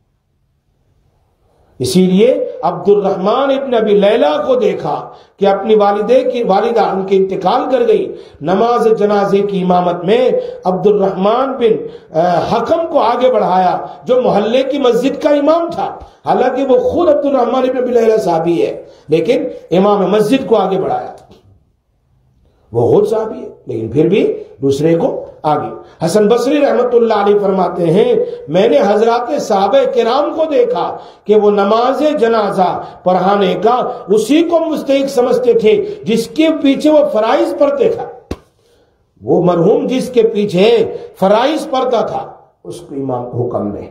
اسی لیے عبد الرحمن ابن ابی لیلہ کو دیکھا کہ اپنی والدے کی والدہ ان کے انتقال کر گئی، نماز جنازے کی امامت میں عبد الرحمن بن حکم کو آگے بڑھایا جو محلے کی مسجد کا امام تھا، حالانکہ وہ خود عبد الرحمن ابن ابی لیلہ صحابی ہے، لیکن امام مسجد کو آگے بڑھایا۔ وہ خود صحابی ہے لیکن پھر بھی دوسرے کو آگے۔ حسن بصری رحمت اللہ علیہ فرماتے ہیں میں نے حضرات صحابہ کرام کو دیکھا کہ وہ نماز جنازہ پڑھانے کا اسی کو مستحق سمجھتے تھے جس کے پیچھے وہ فرائض پڑھتے تھا۔ وہ مرحوم جس کے پیچھے فرائض پڑھتا تھا اس کو امام کو حکم دے۔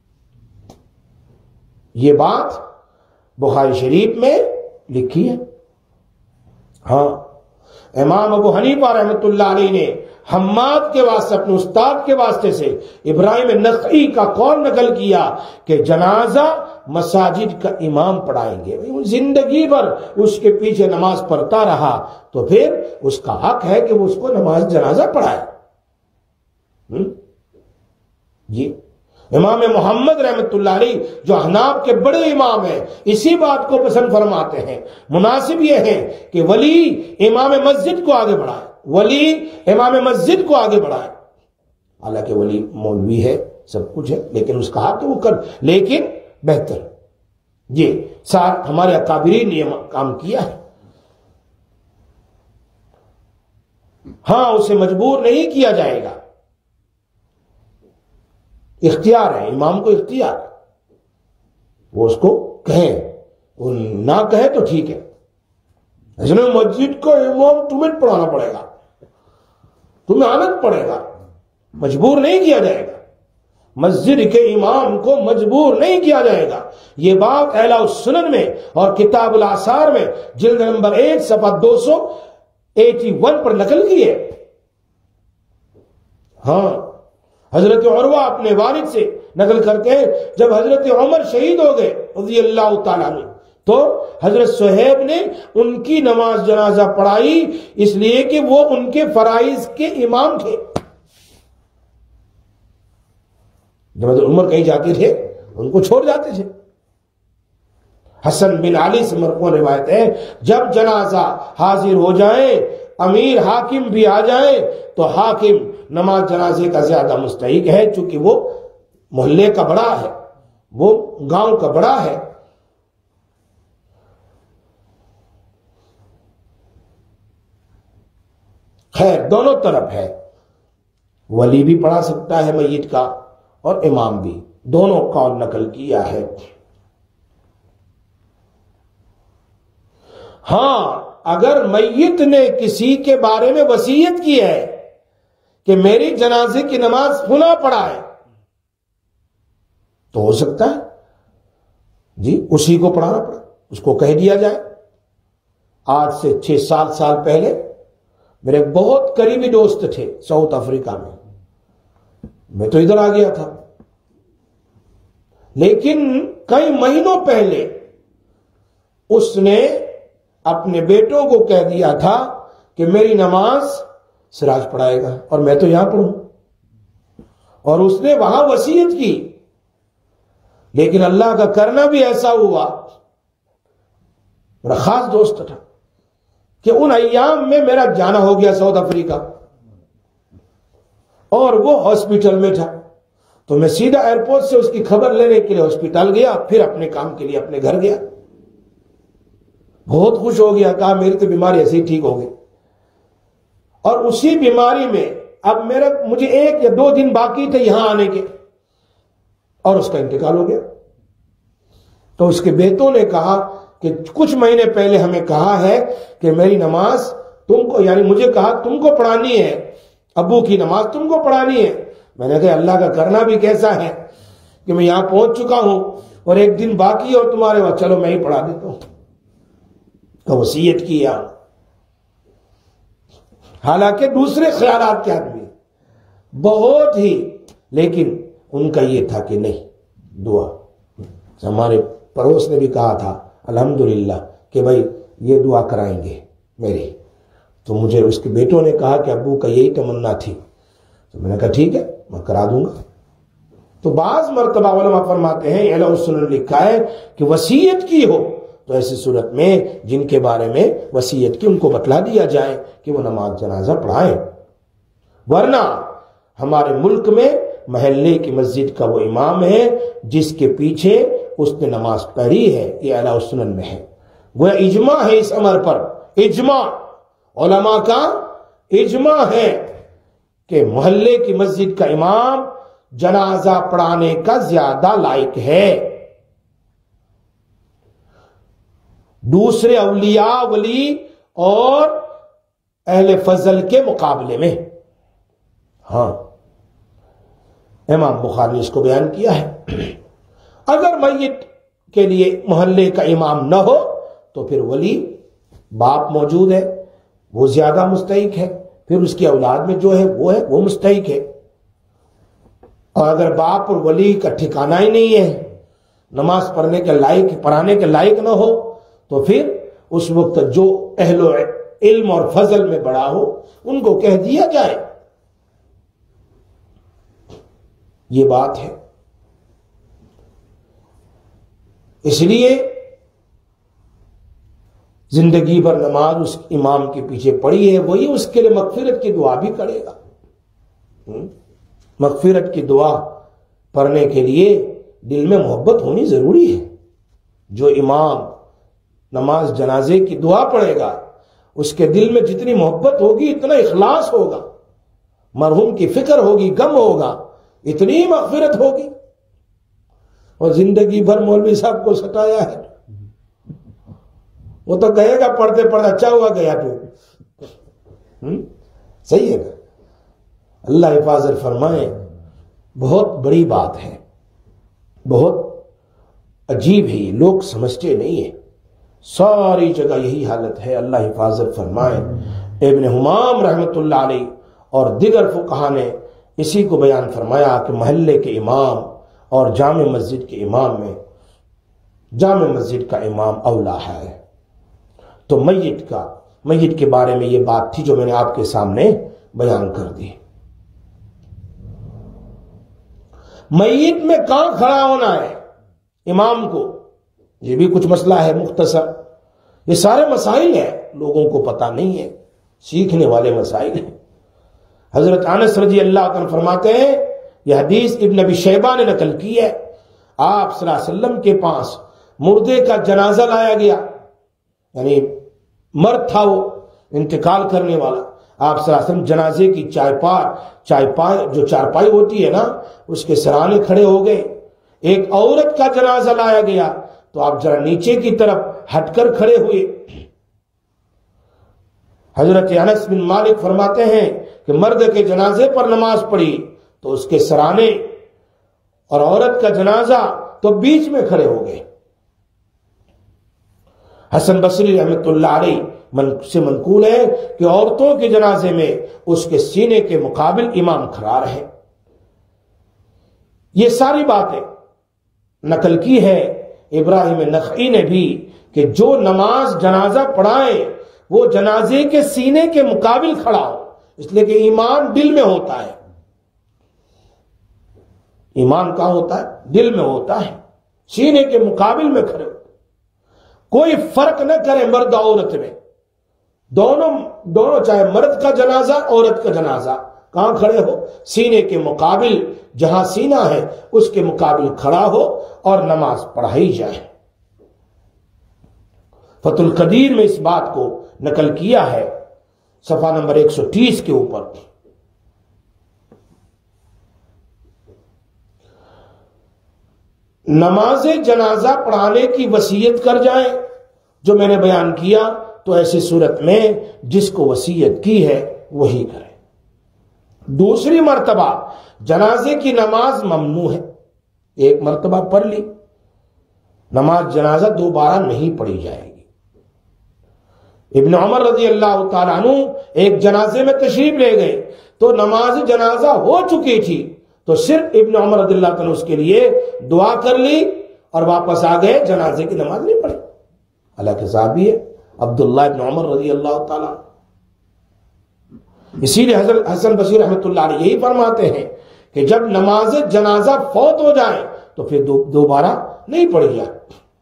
یہ بات بخاری شریف میں لکھی ہے۔ ہاں، امام ابو حنیفہ رحمت اللہ علیہ نے حماد کے واسطے، اپنے استاد کے واسطے سے ابراہیم نخعی کا قول نقل کیا کہ جنازہ مساجد کا امام پڑھائیں گے۔ زندگی بھر اس کے پیچھے نماز پڑھتا رہا تو پھر اس کا حق ہے کہ وہ اس کو نماز جنازہ پڑھائے۔ جی امام محمد رحمت اللہ علیہ جو احناف کے بڑے امام ہیں اسی بات کو پسند فرماتے ہیں، مناسب یہ ہے کہ ولی امام مسجد کو آگے بڑھائے، ولی امام مسجد کو آگے بڑھائے، حالانکہ ولی مولوی ہے، سب کچھ ہے، لیکن اس کا حق وہ کر، لیکن بہتر یہ ساتھ ہمارے اکابرین نے یہ کام کیا ہے۔ ہاں، اسے مجبور نہیں کیا جائے گا، اختیار ہے، امام کو اختیار، وہ اس کو کہیں، وہ نہ کہے تو ٹھیک ہے، اس میں مسجد کو امام تمہیں پڑھانا پڑے گا، تمہیں عادت پڑے گا، مجبور نہیں کیا جائے گا، مسجد کے امام کو مجبور نہیں کیا جائے گا۔ یہ بات اعلیٰ السنن میں اور کتاب الاثار میں جلد نمبر ایک صفحہ دو سو اٹھاسی پر نقل کی ہے۔ ہاں، حضرت عروہ اپنے والد سے نقل کرتے ہیں جب حضرت عمر شہید ہو گئے رضی اللہ تعالیٰ عنہ تو حضرت صہیب نے ان کی نماز جنازہ پڑھائی، اس لیے کہ وہ ان کے فرائض کے امام تھے۔ جب حضرت عمر کہیں جاتے تھے ان کو چھوڑ جاتے تھے۔ حسن بن علی سے مرفوع روایت ہے جب جنازہ حاضر ہو جائیں، امیر حاکم بھی آ جائیں تو حاکم نماز جنازے کا زیادہ مستحق ہے، چونکہ وہ محلے کا بڑا ہے، وہ گاؤں کا بڑا ہے۔ خیر، دونوں طرف ہے، ولی بھی پڑھا سکتا ہے میت کا اور امام بھی، دونوں قول نقل کیا ہے۔ ہاں، اگر میت نے کسی کے بارے میں وصیت کی ہے کہ میری جنازے کی نماز فلاں پڑھائے تو ہو سکتا ہے جی اسی کو پڑھانا پڑے، اس کو کہہ دیا جائے۔ آج سے چھ سات سال پہلے میرے بہت قریبی دوست تھے ساؤتھ افریقہ میں، میں تو ادھر آ گیا تھا، لیکن کئی مہینوں پہلے اس نے اپنے بیٹوں کو کہہ دیا تھا کہ میری نماز سراج پڑھائے گا اور میں تو یہاں پڑھوں، اور اس نے وہاں وصیت کی لیکن اللہ کا کرنا بھی ایسا ہوا، میرا خاص دوست تھا کہ ان ایام میں میرا جانا ہو گیا ساؤتھ افریقہ، اور وہ ہاسپٹل میں تھا، تو میں سیدھا ایئرپورٹ سے اس کی خبر لینے کے لیے ہاسپٹل گیا، پھر اپنے کام کے لیے اپنے گھر گیا۔ بہت خوش ہو گیا، کہا میری تو بیماری ایسے ہی ٹھیک ہو گئی، اور اسی بیماری میں اب میرا مجھے ایک یا دو دن باقی تھے یہاں آنے کے، اور اس کا انتقال ہو گیا۔ تو اس کے بیٹوں نے کہا کہ کچھ مہینے پہلے ہمیں کہا ہے کہ میری نماز تم کو، یعنی مجھے کہا تم کو پڑھانی ہے، ابو کی نماز تم کو پڑھانی ہے۔ میں نے کہا اللہ کا کرنا بھی کیسا ہے کہ میں یہاں پہنچ چکا ہوں اور ایک دن باقی اور تمہارے وہاں، چلو میں ہی پڑھا دیتا ہوں۔ تو وصیت کیا، حالانکہ دوسرے خیالات کے آدمی بہت ہی، لیکن ان کا یہ تھا کہ نہیں، دعا۔ ہمارے پڑوس نے بھی کہا تھا الحمدللہ کہ بھائی یہ دعا کرائیں گے میری، تو مجھے اس کے بیٹوں نے کہا کہ ابو کا یہی تمنا تھی، تو میں نے کہا ٹھیک ہے میں کرا دوں گا۔ تو بعض مرتبہ علماء فرماتے ہیں، اہل سنن لکھا ہے کہ وصیت کی ہو تو ایسی صورت میں جن کے بارے میں وصیت کی ان کو بتلا دیا جائے کہ وہ نماز جنازہ پڑھائیں، ورنہ ہمارے ملک میں محلے کی مسجد کا وہ امام ہے جس کے پیچھے اس نے نماز پڑھی ہے، یہ اہل سنن میں ہے، وہ اجماع ہے اس امر پر، اجماع علماء کا اجماع ہے کہ محلے کی مسجد کا امام جنازہ پڑھانے کا زیادہ لائق ہے دوسرے اولیاء ولی اور اہل فضل کے مقابلے میں۔ ہاں امام بخاری نے اس کو بیان کیا ہے۔ اگر میت کے لیے محلے کا امام نہ ہو تو پھر ولی باپ موجود ہے، وہ زیادہ مستحق ہے، پھر اس کی اولاد میں جو ہے وہ ہے وہ مستحق ہے۔ اور اگر باپ اور ولی کا ٹھکانہ ہی نہیں ہے، نماز پڑھنے کے لائق، پڑھانے کے لائق نہ ہو، تو پھر اس وقت جو اہل علم اور فضل میں بڑا ہو ان کو کہہ دیا جائے، یہ بات ہے۔ اس لیے زندگی بھر نماز اس امام کے پیچھے پڑی ہے، وہی اس کے لیے مغفرت کی دعا بھی کرے گا۔ مغفرت کی دعا پڑھنے کے لیے دل میں محبت ہونی ضروری ہے۔ جو امام نماز جنازے کی دعا پڑھے گا اس کے دل میں جتنی محبت ہوگی اتنا اخلاص ہوگا، مرحوم کی فکر ہوگی، غم ہوگا، اتنی مغفرت ہوگی۔ اور زندگی بھر مولوی صاحب کو ستایا ہے، وہ تو کہے گا پڑھتے پڑھتے اچھا ہوا گیا تو صحیح ہے۔ اللہ حفاظت فرمائے، بہت بڑی بات ہے، بہت عجیب ہے، لوگ سمجھتے نہیں ہیں، ساری جگہ یہی حالت ہے۔ اللہ حفاظت فرمائے۔ ابن حمام رحمت اللہ علیہ اور دیگر فقہا نے اسی کو بیان فرمایا کہ محلے کے امام اور جامع مسجد کے امام میں جامع مسجد کا امام اولا ہے۔ تو میت کا میت کے بارے میں یہ بات تھی جو میں نے آپ کے سامنے بیان کر دی۔ میت میں کہاں کھڑا ہونا ہے امام کو، یہ بھی کچھ مسئلہ ہے مختصر۔ یہ سارے مسائل ہیں، لوگوں کو پتہ نہیں ہے، سیکھنے والے مسائل ہیں۔ حضرت انس رضی اللہ عنہ فرماتے ہیں، یہ حدیث ابن ابی شیبہ نے نقل کی ہے، آپ صلی اللہ علیہ وسلم کے پاس مردے کا جنازہ لایا گیا، یعنی مرد تھا وہ انتقال کرنے والا۔ آپ صلی اللہ علیہ وسلم جنازے کی چارپائی چارپائی جو چارپائی ہوتی ہے نا، اس کے سرانے کھڑے ہو گئے۔ ایک عورت کا جنازہ لایا گیا تو آپ ذرا نیچے کی طرف ہٹ کر کھڑے ہوئے۔ حضرت انس بن مالک فرماتے ہیں کہ مرد کے جنازے پر نماز پڑھی تو اس کے سرانے، اور عورت کا جنازہ تو بیچ میں کھڑے ہو گئے۔ حسن بصری رحمت اللہ علیہ سے منقول ہے کہ عورتوں کے جنازے میں اس کے سینے کے مقابل امام کھڑا رہے۔ یہ ساری باتیں نقل کی ہے ابراہیم نخعی نے بھی کہ جو نماز جنازہ پڑھائے وہ جنازے کے سینے کے مقابل کھڑا ہو، اس لیے کہ ایمان دل میں ہوتا ہے۔ ایمان کہاں ہوتا ہے؟ دل میں ہوتا ہے۔ سینے کے مقابل میں کھڑے ہو، کوئی فرق نہ کرے مرد عورت میں، دونوں دونوں چاہے مرد کا جنازہ عورت کا جنازہ، کہاں کھڑے ہو؟ سینے کے مقابل، جہاں سینہ ہے اس کے مقابل کھڑا ہو اور نماز پڑھائی جائے۔ فتح القدیر میں اس بات کو نقل کیا ہے، صفحہ نمبر ایک سو تیس کے اوپر۔ نماز جنازہ پڑھانے کی وصیت کر جائیں جو میں نے بیان کیا، تو ایسی صورت میں جس کو وصیت کی ہے وہی کرے۔ دوسری مرتبہ جنازے کی نماز ممنوع ہے، ایک مرتبہ پڑھ لی، نماز جنازہ دوبارہ نہیں پڑھی جائے گی۔ ابن عمر رضی اللہ تعالیٰ عنہ ایک جنازے میں تشریف لے گئے تو نماز جنازہ ہو چکی تھی، تو صرف ابن عمر رضی اللہ تعالیٰ اس کے لیے دعا کر لی اور واپس آ گئے، جنازے کی نماز نہیں پڑھی۔ اللہ کے صحابی ہے عبداللہ ابن عمر رضی اللہ تعالیٰ۔ اسی لیے حضرت حسن بصری رحمۃ اللہ علیہ یہی فرماتے ہیں کہ جب نماز جنازہ فوت ہو جائے تو پھر دوبارہ نہیں پڑھی جائے۔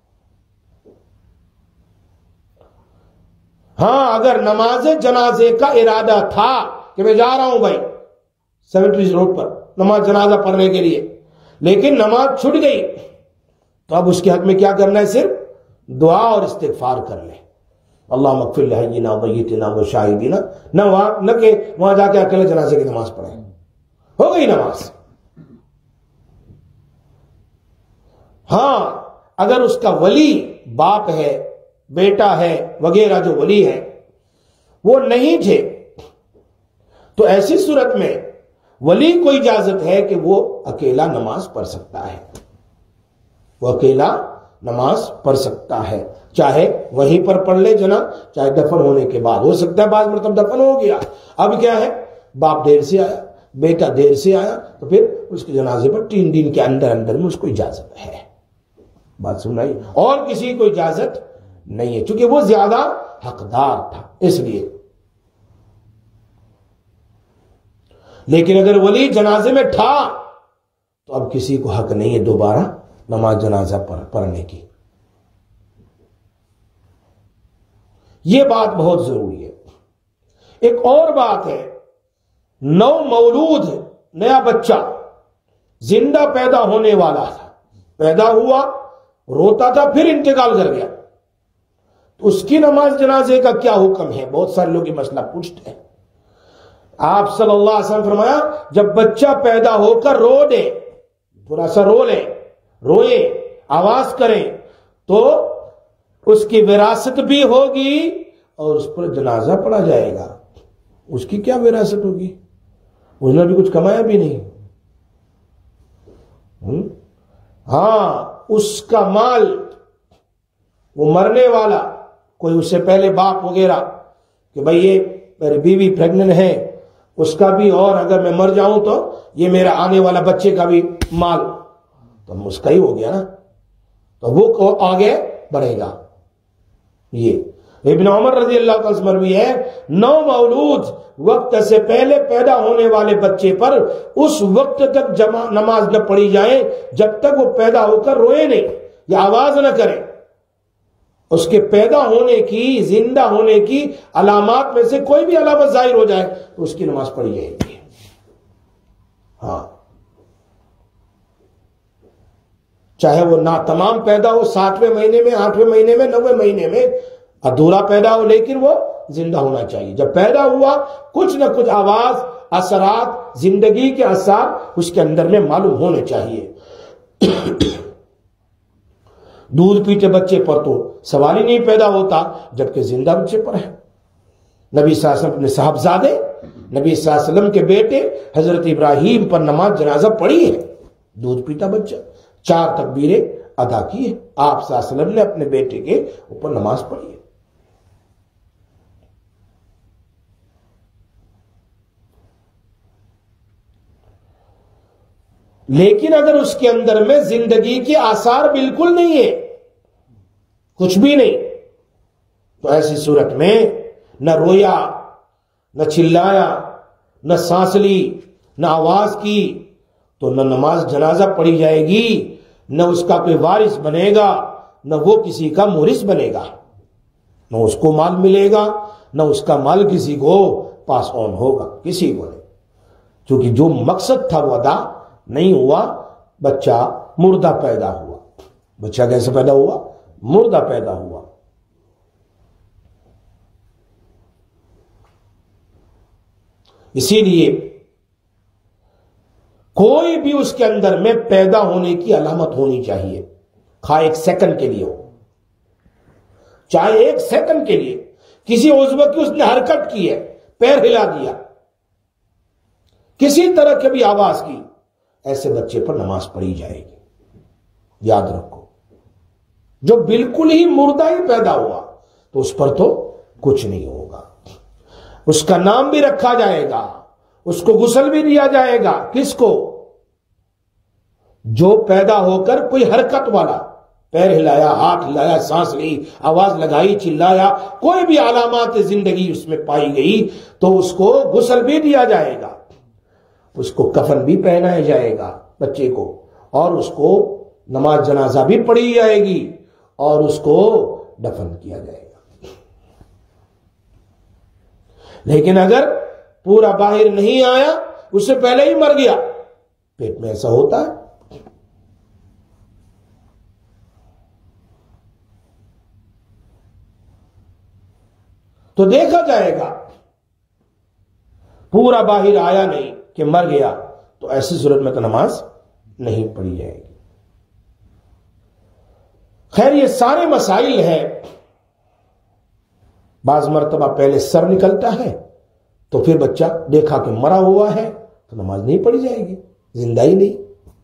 ہاں اگر نماز جنازے کا ارادہ تھا کہ میں جا رہا ہوں بھائی سیمیٹری روڈ پر نماز جنازہ پڑھنے کے لیے، لیکن نماز چھوٹ گئی، تو اب اس کے حق میں کیا کرنا ہے؟ صرف دعا اور استغفار کر لیں، اللہم اغفر لحینا ومیتنا وشاہدینا، نہ وہاں نہ کہ وہاں جا کے اکیلے جنازے کی نماز پڑھیں، ہو گئی نماز۔ ہاں اگر اس کا ولی باپ ہے، بیٹا ہے وغیرہ، جو ولی ہے وہ نہیں تھے، تو ایسی صورت میں ولی کو اجازت ہے کہ وہ اکیلا نماز پڑھ سکتا ہے، وہ اکیلا نماز پڑھ سکتا ہے، چاہے وہیں پر پڑھ لے جنا، چاہے دفن ہونے کے بعد، ہو سکتا ہے بعض مرتبہ دفن ہو گیا، اب کیا ہے باپ دیر سے آیا، بیٹا دیر سے آیا، تو پھر اس کے جنازے پر تین دن کے اندر اندر میں اس کو اجازت ہے۔ بات سنائی، اور کسی کو اجازت نہیں ہے، چونکہ وہ زیادہ حقدار تھا اس لیے۔ لیکن اگر ولی جنازے میں تھا تو اب کسی کو حق نہیں ہے دوبارہ نماز جنازہ پڑھنے کی۔ یہ بات بہت ضروری ہے۔ ایک اور بات ہے، نو مولود نیا بچہ زندہ پیدا ہونے والا تھا، پیدا ہوا، روتا تھا، پھر انتقال کر گیا، تو اس کی نماز جنازے کا کیا حکم ہے؟ بہت سارے لوگ یہ مسئلہ پوچھتے ہیں۔ آپ صلی اللہ علیہ وسلم فرمایا جب بچہ پیدا ہو کر رو دے، تھوڑا سا رو لے، روئے، آواز کرے، تو اس کی وراثت بھی ہوگی اور اس پر جنازہ پڑھا جائے گا۔ اس کی کیا وراثت ہوگی؟ اس نے بھی کچھ کمایا بھی نہیں۔ ہاں اس کا مال، وہ مرنے والا، کوئی اس سے پہلے باپ وغیرہ کہ بھئی یہ میری بیوی پریگننٹ ہے، اس کا بھی، اور اگر میں مر جاؤں تو یہ میرا آنے والا بچے کا بھی مال، تو اس کا ہی ہو گیا نا، تو وہ آگے بڑھے گا۔ یہ ابن عمر رضی اللہ عنہ سے مروی ہے، نو مولود وقت سے پہلے پیدا ہونے والے بچے پر اس وقت تک جمع نماز نہ پڑھی جائے جب تک وہ پیدا ہو کر روئے نہیں یا آواز نہ کرے۔ اس کے پیدا ہونے کی، زندہ ہونے کی علامات میں سے کوئی بھی علامت ظاہر ہو جائے تو اس کی نماز پڑھی جائے گی۔ ہاں چاہے وہ نا تمام پیدا ہو، ساتویں مہینے میں، آٹھویں مہینے میں، نویں مہینے میں، ادھورا پیدا ہو، لیکن وہ زندہ ہونا چاہیے۔ جب پیدا ہوا کچھ نہ کچھ آواز، اثرات، زندگی کے اثار اس کے اندر میں معلوم ہونے چاہیے۔ دودھ پیتے بچے پر تو سوال ہی نہیں پیدا ہوتا جبکہ زندہ بچے پر ہے۔ نبی صلی اللہ علیہ وسلم اپنے صاحبزادے نبی صلی اللہ علیہ وسلم کے بیٹے حضرت ابراہیم پر نماز جنازہ پڑھی ہے، دودھ پیتا بچہ، چار تکبیریں ادا کی ہے، آپ صلی اللہ علیہ وسلم نے اپنے بیٹے کے اوپر نماز پڑھی ہے۔ لیکن اگر اس کے اندر میں زندگی کے آثار بالکل نہیں ہے، کچھ بھی نہیں، تو ایسی صورت میں نہ رویا، نہ چلایا، نہ سانس لی، نہ آواز کی، تو نہ نماز جنازہ پڑھی جائے گی، نہ اس کا کوئی وارث بنے گا، نہ وہ کسی کا مورث بنے گا، نہ اس کو مال ملے گا، نہ اس کا مال کسی کو پاس آن ہوگا، کسی کو نہیں، کیونکہ جو مقصد تھا وہ ادا نہیں ہوا، بچہ مردہ پیدا ہوا۔ بچہ کیسے پیدا ہوا؟ مردہ پیدا ہوا۔ اسی لیے کوئی بھی اس کے اندر میں پیدا ہونے کی علامت ہونی چاہیے، خواہ ایک سیکنڈ کے لیے ہو، چاہے ایک سیکنڈ کے لیے کسی عضو کی اس نے حرکت کی ہے، پیر ہلا دیا، کسی طرح کی بھی آواز کی، ایسے بچے پر نماز پڑھی جائے گی۔ یاد رکھو، جو بالکل ہی مردہ ہی پیدا ہوا تو اس پر تو کچھ نہیں ہوگا، اس کا نام بھی رکھا جائے گا، اس کو غسل بھی دیا جائے گا۔ کس کو؟ جو پیدا ہو کر کوئی حرکت والا، پیر ہلایا، ہاتھ ہلایا، سانس لی، آواز لگائی، چلایا، کوئی بھی علامات زندگی اس میں پائی گئی تو اس کو غسل بھی دیا جائے گا، اس کو کفن بھی پہنایا جائے گا بچے کو، اور اس کو نماز جنازہ بھی پڑھی جائے گی، اور اس کو دفن کیا جائے گا۔ لیکن اگر پورا باہر نہیں آیا، اس سے پہلے ہی مر گیا، پیٹ میں ایسا ہوتا ہے، تو دیکھا جائے گا، پورا باہر آیا نہیں کہ مر گیا، تو ایسی صورت میں تو نماز نہیں پڑھی جائے گی۔ خیر، یہ سارے مسائل ہیں۔ بعض مرتبہ پہلے سر نکلتا ہے تو پھر بچہ دیکھا کہ مرا ہوا ہے تو نماز نہیں پڑھی جائے گی، زندہ ہی نہیں۔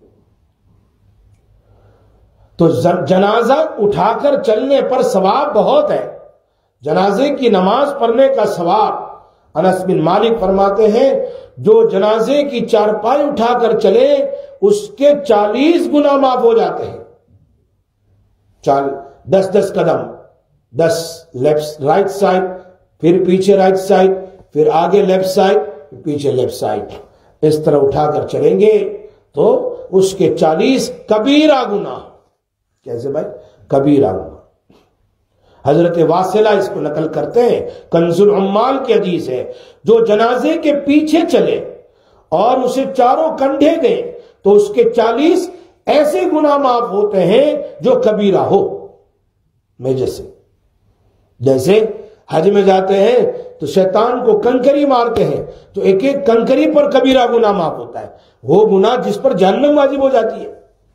تو جنازہ اٹھا کر چلنے پر ثواب بہت ہے، جنازے کی نماز پڑھنے کا ثواب۔ انس بن مالک فرماتے ہیں، جو جنازے کی چارپائی اٹھا کر چلے اس کے چالیس گنا معاف ہو جاتے ہیں۔ چال دس دس قدم، دس لیفٹ رائٹ سائڈ، پھر پیچھے رائٹ سائڈ، پھر آگے لیفٹ سائڈ، پھر پیچھے لیفٹ سائڈ، اس طرح اٹھا کر چلیں گے تو اس کے چالیس کبیرہ گناہ۔ کیسے بھائی؟ کبیرہ گناہ۔ حضرت واصلہ اس کو نقل کرتے ہیں، کنز العمال کی حدیث ہے، جو جنازے کے پیچھے چلے اور اسے چاروں کندھے دیں تو اس کے چالیس ایسے گناہ معاف ہوتے ہیں جو کبیرہ ہو۔ میں جیسے جیسے حج میں جاتے ہیں تو شیطان کو کنکری مارتے ہیں تو ایک ایک کنکری پر کبیرہ گناہ معاف ہوتا ہے، وہ گناہ جس پر جہنم واجب ہو جاتی ہے۔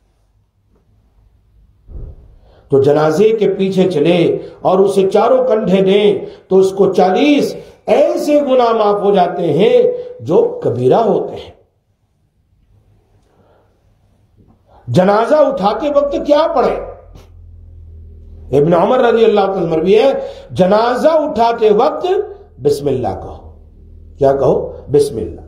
تو جنازے کے پیچھے چلے اور اسے چاروں کندھے دیں تو اس کو چالیس ایسے گناہ معاف ہو جاتے ہیں جو کبیرہ ہوتے ہیں۔ جنازہ اٹھاتے وقت کیا پڑھیں؟ ابن عمر رضی اللہ عنہ مروی ہے، جنازہ اٹھاتے وقت بسم اللہ کہو۔ کیا کہو؟ بسم اللہ،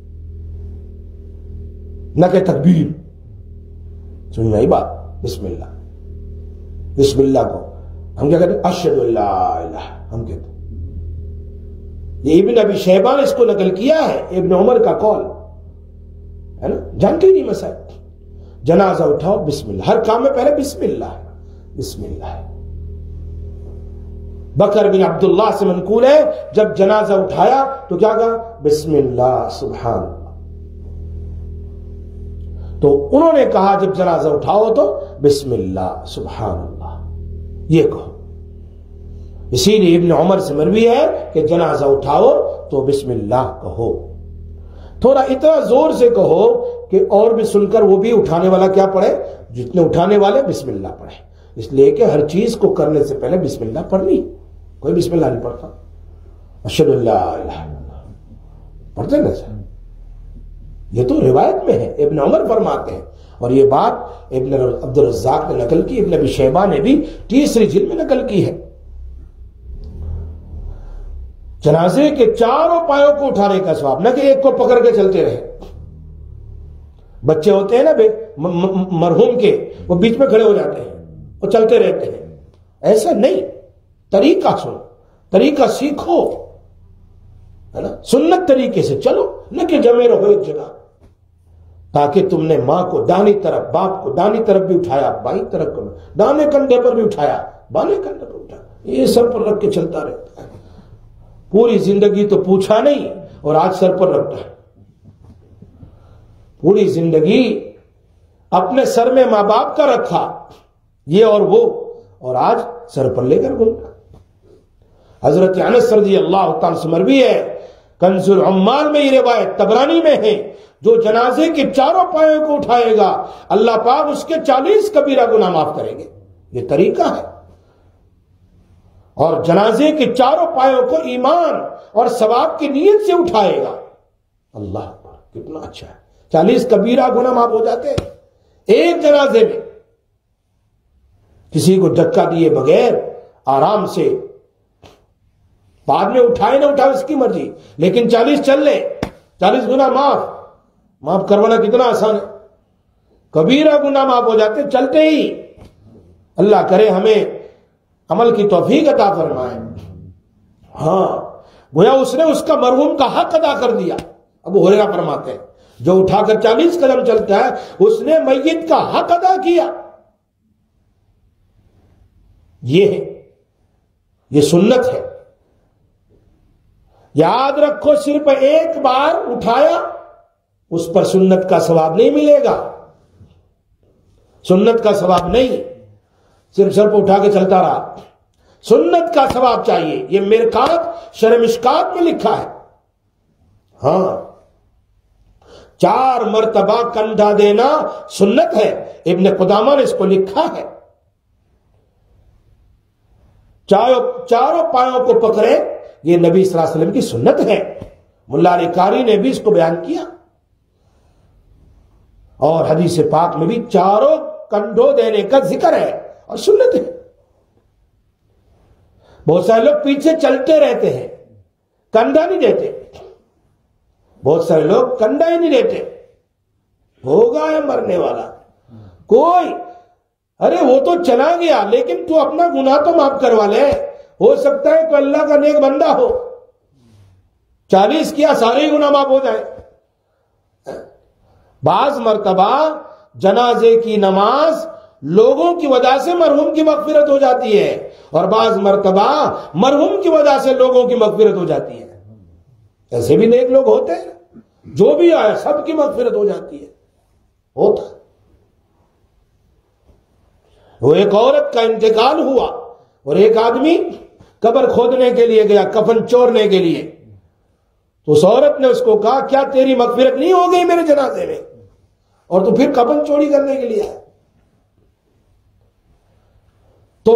نہ کہ تکبیر۔ سن رہی بات؟ بسم اللہ، بسم اللہ کو ہم کیا کہتے ہیں؟ اشہد ان لا الہ، ہم کہتے ہیں۔ یہ ابن ابی شیبہ نے اس کو نقل کیا ہے، ابن عمر کا قول ہے نا، جانتے ہی نہیں مسائل۔ جنازہ اٹھاؤ بسم اللہ، ہر کام میں پہلے بسم اللہ ہے، بسم اللہ ہے۔ بکر بن عبداللہ سے منقول ہے، جب جنازہ اٹھایا تو کیا کہا؟ بسم اللہ سبحان اللہ۔ تو انہوں نے کہا جب جنازہ اٹھاؤ تو بسم اللہ سبحان اللہ یہ کہو۔ اسی لیے ابن عمر سے مروی ہے کہ جنازہ اٹھاؤ تو بسم اللہ کہو، تھوڑا اتنا زور سے کہو کہ اور بھی سن کر وہ بھی اٹھانے والا کیا پڑھے، جتنے اٹھانے والے بسم اللہ پڑھے، اس لیے کہ ہر چیز کو کرنے سے پہلے بسم اللہ پڑھنی۔ کوئی بسم اللہ نہیں پڑھتا، اشہد ان لا الہ الا اللہ پڑھتے نا سر، یہ تو روایت میں ہے، ابن عمر فرماتے ہیں، اور یہ بات ابن عبد الرزاق نے نقل کی، ابن ابی شیبہ نے بھی تیسری جلد میں نقل کی ہے۔ جنازے کے چاروں پایوں کو اٹھانے کا ثواب، نہ کہ ایک کو پکڑ کے چلتے رہے۔ بچے ہوتے ہیں نا بے مرحوم کے، وہ بیچ میں کھڑے ہو جاتے ہیں، وہ چلتے رہتے ہیں، ایسا نہیں۔ طریقہ سنو، طریقہ سیکھو، ہے نا، سنت طریقے سے چلو، نہ کہ جمے رہو ایک جگہ۔ تاکہ تم نے ماں کو دانی طرف، باپ کو دانی طرف بھی اٹھایا، بائیں طرف کو دانے کندھے پر بھی اٹھایا، بائیں کندھے پر اٹھایا، یہ سر پر رکھ کے چلتا رہتا ہے. پوری زندگی تو پوچھا نہیں اور آج سر پر رکھتا ہے. پوری زندگی اپنے سر میں ماں باپ کا رکھا، یہ اور وہ، اور آج سر پر لے کر گھومتا. حضرت انس رضی اللہ تعالیٰ سے مروی ہے، کنز العمال میں یہ روایت طبرانی میں ہے، جو جنازے کے چاروں پایوں کو اٹھائے گا اللہ پاک اس کے چالیس کبیرہ گناہ معاف کریں گے. یہ طریقہ ہے. اور جنازے کے چاروں پایوں کو ایمان اور ثواب کی نیت سے اٹھائے گا. اللہ اکبر، کتنا اچھا ہے. چالیس کبیرہ گناہ معاف ہو جاتے ہیں ایک جنازے میں. کسی کو دھکا دیے بغیر آرام سے، بعد میں اٹھائے نہ اٹھائے اس کی مرضی، لیکن چالیس چل لے، چالیس گناہ معاف. معاف کروانا کتنا آسان ہے. کبیرہ گناہ معاف ہو جاتے چلتے ہی. اللہ کرے ہمیں عمل کی توفیق عطا فرمائے. ہاں، گویا اس نے اس کا مرحوم کا حق ادا کر دیا. ابو ہریرہ فرماتے ہیں جو اٹھا کر چالیس قدم چلتا ہے اس نے میت کا حق ادا کیا. یہ ہے، یہ سنت ہے. یاد رکھو، صرف ایک بار اٹھایا اس پر سنت کا ثواب نہیں ملے گا. سنت کا ثواب نہیں، صرف سر پہ اٹھا کے چلتا رہا. سنت کا ثواب چاہیے. یہ مرقات شرح مشکات میں لکھا ہے. ہاں، چار مرتبہ کندھا دینا سنت ہے. ابن قدامہ نے اس کو لکھا ہے. چاروں پایوں کو پکڑے، یہ نبی صلی اللہ علیہ وسلم کی سنت ہے. ملا علی قاری نے بھی اس کو بیان کیا، اور حدیث پاک میں بھی چاروں کندھوں دینے کا ذکر ہے اور سنت ہے. بہت سارے لوگ پیچھے چلتے رہتے ہیں، کندھا نہیں دیتے. بہت سارے لوگ کندھا ہی نہیں دیتے. ہوگا ہے مرنے والا کوئی، ارے وہ تو چلا گیا لیکن تو اپنا گناہ تو معاف کروا لے. ہو سکتا ہے کہ اللہ کا نیک بندہ ہو، چالیس کیا سارے گناہ معاف ہو جائے. بعض مرتبہ جنازے کی نماز لوگوں کی وجہ سے مرحوم کی مغفرت ہو جاتی ہے، اور بعض مرتبہ مرحوم کی وجہ سے لوگوں کی مغفرت ہو جاتی ہے. ایسے بھی نیک لوگ ہوتے ہیں، جو بھی آئے سب کی مغفرت ہو جاتی ہے. ہوتا وہ ایک عورت کا انتقال ہوا اور ایک آدمی قبر کھودنے کے لیے گیا، کفن چورنے کے لیے. تو اس عورت نے اس کو کہا کیا تیری مغفرت نہیں ہو گئی میرے جنازے میں، اور تو پھر کفن چوری کرنے کے لیے آیا. تو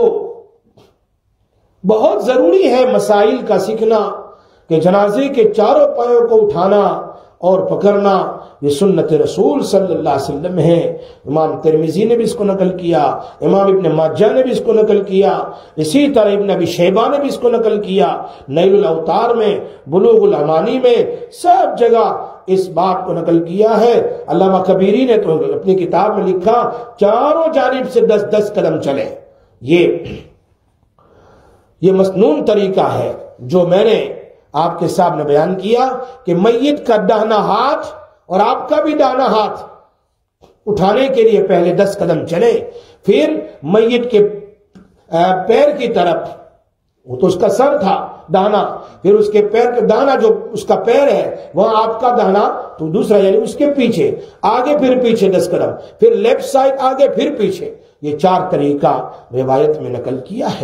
بہت ضروری ہے مسائل کا سیکھنا کہ جنازے کے چاروں پایوں کو اٹھانا اور پکڑنا یہ سنت رسول صلی اللہ علیہ وسلم ہے. امام ترمذی نے بھی اس کو نقل کیا، امام ابن ماجہ نے بھی اس کو نقل کیا، اسی طرح ابن ابی شیبہ نے بھی اس کو نقل کیا. نیل الاوطار میں، بلوغ الامانی میں، سب جگہ اس بات کو نقل کیا ہے. علامہ کبیری نے تو اپنی کتاب میں لکھا چاروں جانب سے دس دس قدم چلے. یہ یہ مسنون طریقہ ہے جو میں نے آپ کے سامنے بیان کیا کہ میت کا داہنا ہاتھ اور آپ کا بھی داہنا ہاتھ اٹھانے کے لیے پہلے دس قدم چلے، پھر میت کے پیر کی طرف، وہ تو اس کا سر تھا داہنا، پھر اس کے پیر کا داہنا جو اس کا پیر ہے وہاں آپ کا داہنا تو دوسرا، یعنی اس کے پیچھے آگے پھر پیچھے دس قدم، پھر لیفٹ سائڈ آگے پھر پیچھے. یہ چار طریقہ روایت میں نقل کیا ہے.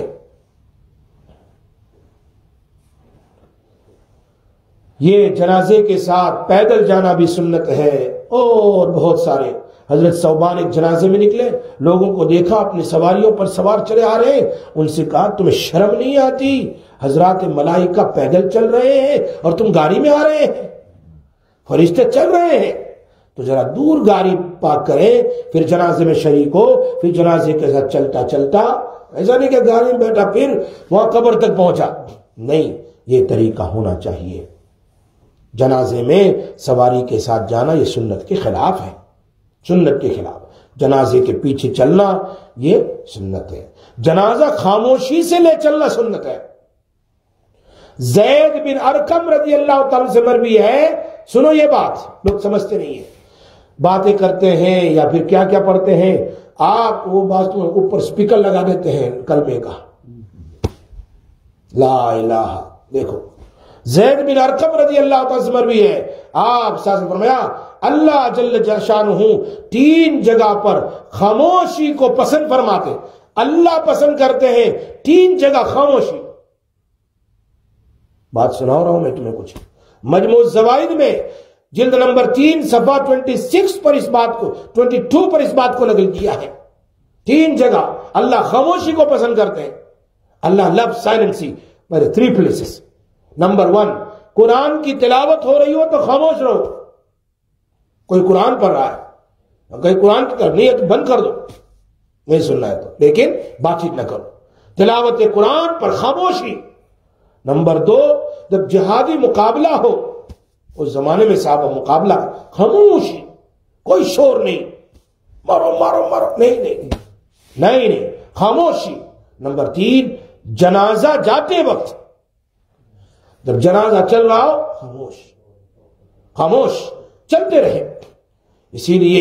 یہ جنازے کے ساتھ پیدل جانا بھی سنت ہے. اور بہت سارے حضرت ثوبان ایک جنازے میں نکلے، لوگوں کو دیکھا اپنی سواریوں پر سوار چلے آ رہے ہیں. ان سے کہا تمہیں شرم نہیں آتی؟ حضرات ملائکہ پیدل چل رہے ہیں اور تم گاڑی میں آ رہے ہیں، فرشتے چل رہے ہیں. تو ذرا دور گاڑی پارک کریں، پھر جنازے میں شریک ہو، پھر جنازے کے ساتھ چلتا چلتا. ایسا نہیں کہ گاڑی میں بیٹھا پھر وہاں قبر تک پہنچا، نہیں، یہ طریقہ ہونا چاہیے. جنازے میں سواری کے ساتھ جانا یہ سنت کے خلاف ہے، سنت کے خلاف. جنازے کے پیچھے چلنا یہ سنت ہے. جنازہ خاموشی سے لے چلنا سنت ہے. زید بن ارقم رضی اللہ تعالی سے مروی ہے، سنو یہ بات، لوگ سمجھتے نہیں ہیں. باتیں کرتے ہیں یا پھر کیا کیا پڑھتے ہیں آپ وہ بات اوپر سپیکر لگا دیتے ہیں کلمے کا لا الہ. دیکھو زید بن ارقم رضی اللہ تعالیٰ سے مروی ہے آپ صلی اللہ علیہ وسلم فرمایا اللہ جل شانہ تین جگہ پر خاموشی کو پسند فرماتے. اللہ پسند کرتے ہیں تین جگہ خاموشی. بات سنا رہا ہوں میں تمہیں کچھ. مجموع الزوائد میں جلد نمبر تین صفحہ چھبیس پر اس بات کو بائیس پر اس بات کو نقل کیا ہے. تین جگہ اللہ خاموشی کو پسند کرتے ہیں. اللہ لو سائلنسی پر تھری پلیسز. نمبر ون قرآن کی تلاوت ہو رہی ہو تو خاموش رہو. کوئی قرآن پڑھ رہا ہے کوئی قرآن کی طرف نہیں ہے تو بند کر دو نہیں سننا ہے تو لیکن بات چیت نہ کرو. تلاوت قرآن پر خاموشی. نمبر دو جب جہادی مقابلہ ہو اس زمانے میں صحابہ مقابلہ خاموشی کوئی شور نہیں مارو مارو مارو نہیں نہیں نہیں نہیں خاموشی. نمبر تین جنازہ جاتے وقت جب جنازہ چل رہا ہو خاموش خاموش چلتے رہے. اسی لیے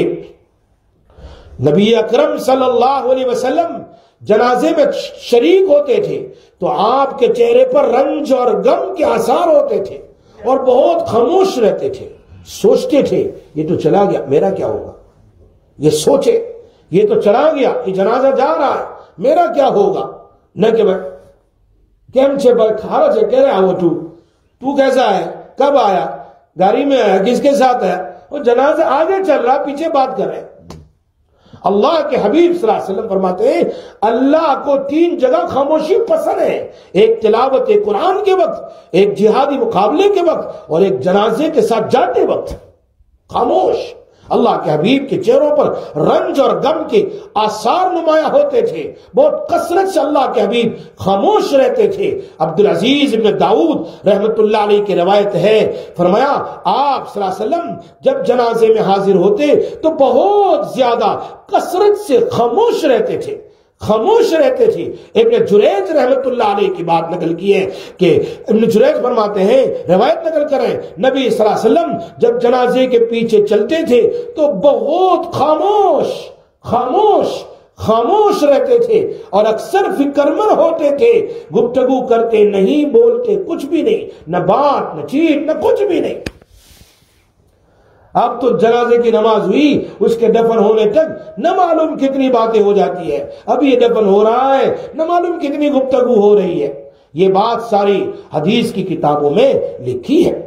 نبی اکرم صلی اللہ علیہ وسلم جنازے میں شریک ہوتے تھے تو آپ کے چہرے پر رنج اور غم کے آثار ہوتے تھے اور بہت خاموش رہتے تھے. سوچتے تھے یہ تو چلا گیا میرا کیا ہوگا. یہ سوچے یہ تو چلا گیا یہ جنازہ جا رہا ہے میرا کیا ہوگا. نہ کہ بھائی کیم چھے بھائی کھارا چھے کہہ رہا وہ تو تو کیسا ہے کب آیا گاڑی میں آیا کس کے ساتھ ہے. وہ جنازہ آگے چل رہا پیچھے بات کر رہے ہیں. اللہ کے حبیب صلی اللہ علیہ وسلم فرماتے ہیں اللہ کو تین جگہ خاموشی پسند ہے. ایک تلاوت قرآن کے وقت ایک جہادی مقابلے کے وقت اور ایک جنازے کے ساتھ جاتے وقت خاموش. اللہ کے حبیب کے چہروں پر رنج اور غم کے آثار نمایاں ہوتے تھے. بہت کثرت سے اللہ کے حبیب خاموش رہتے تھے. عبدالعزیز ابن داؤد رحمت اللہ علیہ کی روایت ہے فرمایا آپ صلی اللہ علیہ وسلم جب جنازے میں حاضر ہوتے تو بہت زیادہ کثرت سے خاموش رہتے تھے خاموش رہتے تھے. ابن جریج رحمت اللہ علیہ کی بات نقل کی ہے کہ ابن جریج فرماتے ہیں روایت نقل کریں نبی صلی اللہ علیہ وسلم جب جنازے کے پیچھے چلتے تھے تو بہت خاموش خاموش خاموش رہتے تھے اور اکثر فکر مند ہوتے تھے. گفتگو کرتے نہیں بولتے کچھ بھی نہیں نہ بات نہ چیت نہ کچھ بھی نہیں. اب تو جنازے کی نماز ہوئی اس کے دفن ہونے تک نہ معلوم کتنی باتیں ہو جاتی ہے. اب یہ دفن ہو رہا ہے نہ معلوم کتنی گفتگو ہو رہی ہے. یہ بات ساری حدیث کی کتابوں میں لکھی ہے.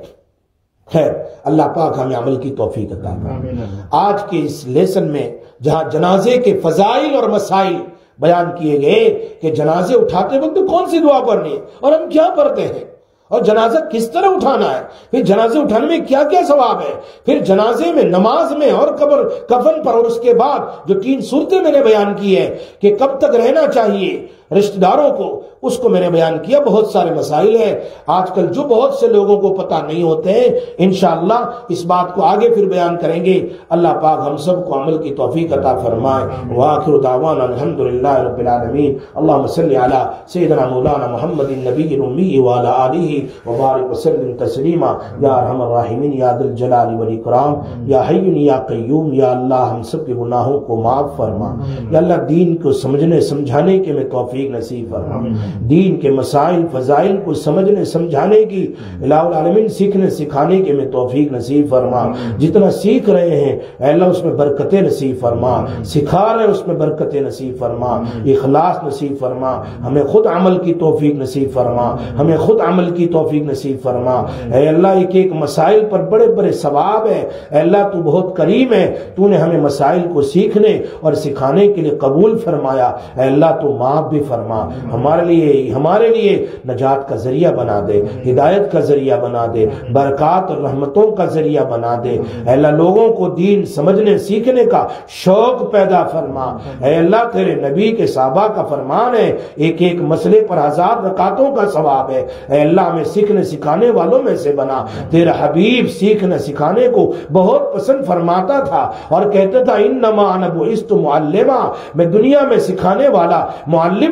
خیر اللہ پاک ہمیں عمل کی توفیق عطا فرمائے. آج کے اس لیسن میں جہاں جنازے کے فضائل اور مسائل بیان کیے گئے کہ جنازے اٹھاتے وقت کون سی دعا پڑھنی ہے اور ہم کیا پڑھتے ہیں اور جنازہ کس طرح اٹھانا ہے. پھر جنازے اٹھانے میں کیا کیا ثواب ہے. پھر جنازے میں نماز میں اور قبر کفن پر اور اس کے بعد جو تین صورتیں میں نے بیان کی ہے کہ کب تک رہنا چاہیے رشتہ داروں کو اس کو میں نے بیان کیا. بہت سارے مسائل ہیں آج کل جو بہت سے لوگوں کو پتہ نہیں ہوتے ہیں. انشاءاللہ اس بات کو آگے پھر بیان کریں گے. اللہ پاک ہم سب کو عمل کی توفیق عطا فرمائے. وآخر دعوانا الحمدللہ رب العالمین. اللہم صلی علی سیدنا مولانا محمد النبی الامی وعلی آلہ وبارک وسلم تسلیما. یا ارحم الراحمین یا ذی الجلال والاکرام یا حی یا قیوم. یا اللہ ہم سب کے گناہوں کو معاف فرما. یا اللہ دین کو سمجھنے سمجھانے کے میں توفیق نصیب فرما. دین کے مسائل فضائل کو سمجھنے سمجھانے کی الہ العالمین سیکھنے سکھانے کے میں توفیق نصیب فرما. جتنا سیکھ رہے ہیں اے اللہ اس میں برکتیں نصیب فرما. سکھا رہے ہیں اس میں برکتیں نصیب فرما. اخلاص نصیب فرما. ہمیں خود عمل کی توفیق نصیب فرما. ہمیں خود عمل کی توفیق نصیب فرما. اے اللہ ایک ایک مسائل پر بڑے بڑے ثواب ہیں. اے اللہ تو بہت کریم ہے. تو نے ہمیں مسائل کو سیکھنے اور سکھانے کے لیے قبول فرمایا. اے اللہ تو معاف بھی فرما. ہمارے لیے ہمارے لیے نجات کا ذریعہ بنا دے. ہدایت کا ذریعہ بنا دے. برکات اور رحمتوں کا ذریعہ بنا دے. اے اللہ لوگوں کو دین سمجھنے سیکھنے کا شوق پیدا فرما. اے اللہ تیرے نبی کے صحابہ کا فرمان ہے ایک ایک مسئلے پر ہزار رکعتوں کا ثواب ہے. اے اللہ ہمیں سیکھنے سکھانے والوں میں سے بنا. تیرا حبیب سیکھنے سکھانے کو بہت پسند فرماتا تھا اور کہتا تھا انما انا بعثت معلما. میں دنیا میں سکھانے والا معلم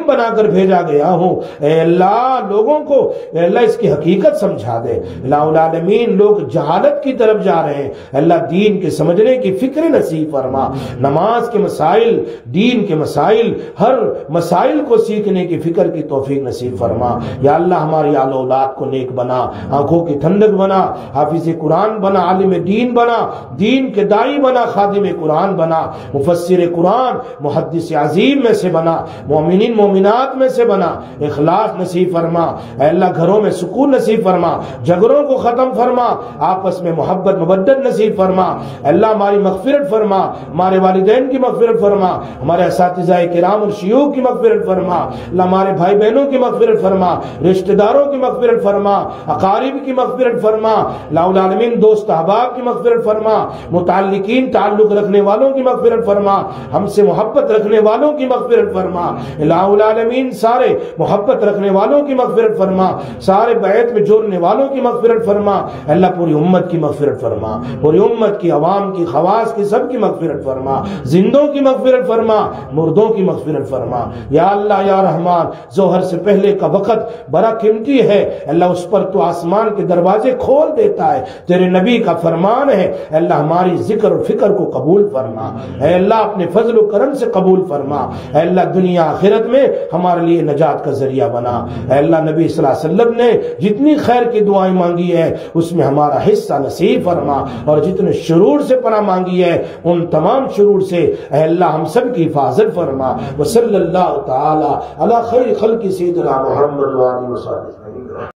بنا کر بھیجا گیا ہوں۔ اے اللہ لوگوں کو اے اللہ اس کی حقیقت سمجھا دے۔ اللہ العالمین لوگ جہالت کی طرف جا رہے ہیں، اللہ دین کے سمجھنے کی فکر نصیب فرما۔ نماز کے مسائل، دین کے مسائل، ہر مسائل کو سیکھنے کی فکر کی توفیق نصیب فرما۔ یا اللہ ہماری آل اولاد کو نیک بنا، آنکھوں کی ٹھنڈک بنا، حافظ قرآن بنا، عالم دین بنا، دین کے داعی بنا، خادم قرآن بنا، مفسر قرآن، محدث عظیم میں سے بنا، مومنین مومنات میں سے بنا، اخلاص نصیب فرما۔ اے اللہ گھروں میں سکون نصیب فرما، جھگڑوں کو ختم فرما، آپس میں محبت مودت نصیب فرما۔ اے اللہ ہماری مغفرت فرما، ہمارے والدین کی مغفرت فرما، ہمارے اساتذہ کرام اور شیوخ کی مغفرت فرما۔ اللہ ہمارے بھائی بہنوں کی مغفرت فرما، رشتہ داروں کی مغفرت فرما، اقارب کی مغفرت فرما۔ اللہ العالمین دوست احباب کی مغفرت فرما، متعلقین تعلق رکھنے والوں کی مغفرت فرما، ہم سے محبت رکھنے والوں کی مغفرت فرما۔ اللہ العالمین سارے محبت رکھنے والوں کی مغفرت فرما، سارے بیعت میں جوڑنے والوں کی مغفرت فرما۔ اللہ پوری امت کی مغفرت فرما، پوری امت کی عوام کی خواص کی سب کی مغفرت فرما، زندوں کی مغفرت فرما، مردوں کی مغفرت فرما۔ یا اللہ یا رحمان ظہر سے پہلے کا وقت بڑا قیمتی ہے، اللہ اس پر تو آسمان کے دروازے کھول دیتا ہے، تیرے نبی کا فرمان ہے۔ اللہ ہماری ذکر اور فکر کو قبول فرما، اے اللہ اپنے فضل و کرم سے قبول فرما۔ اے اللہ دنیا آخرت میں ہمارے لیے نجات کا ذریعہ بنا۔ اے اللہ نبی صلی اللہ علیہ وسلم نے جتنی خیر کی دعائیں مانگی ہے اس میں ہمارا حصہ نصیب فرما، اور جتنے شرور سے پناہ مانگی ہے ان تمام شرور سے اے اللہ ہم سب کی حفاظت فرما۔ وصلی اللہ تعالی علی خیر خلق سیدنا محمد و آلہ وصحبہ۔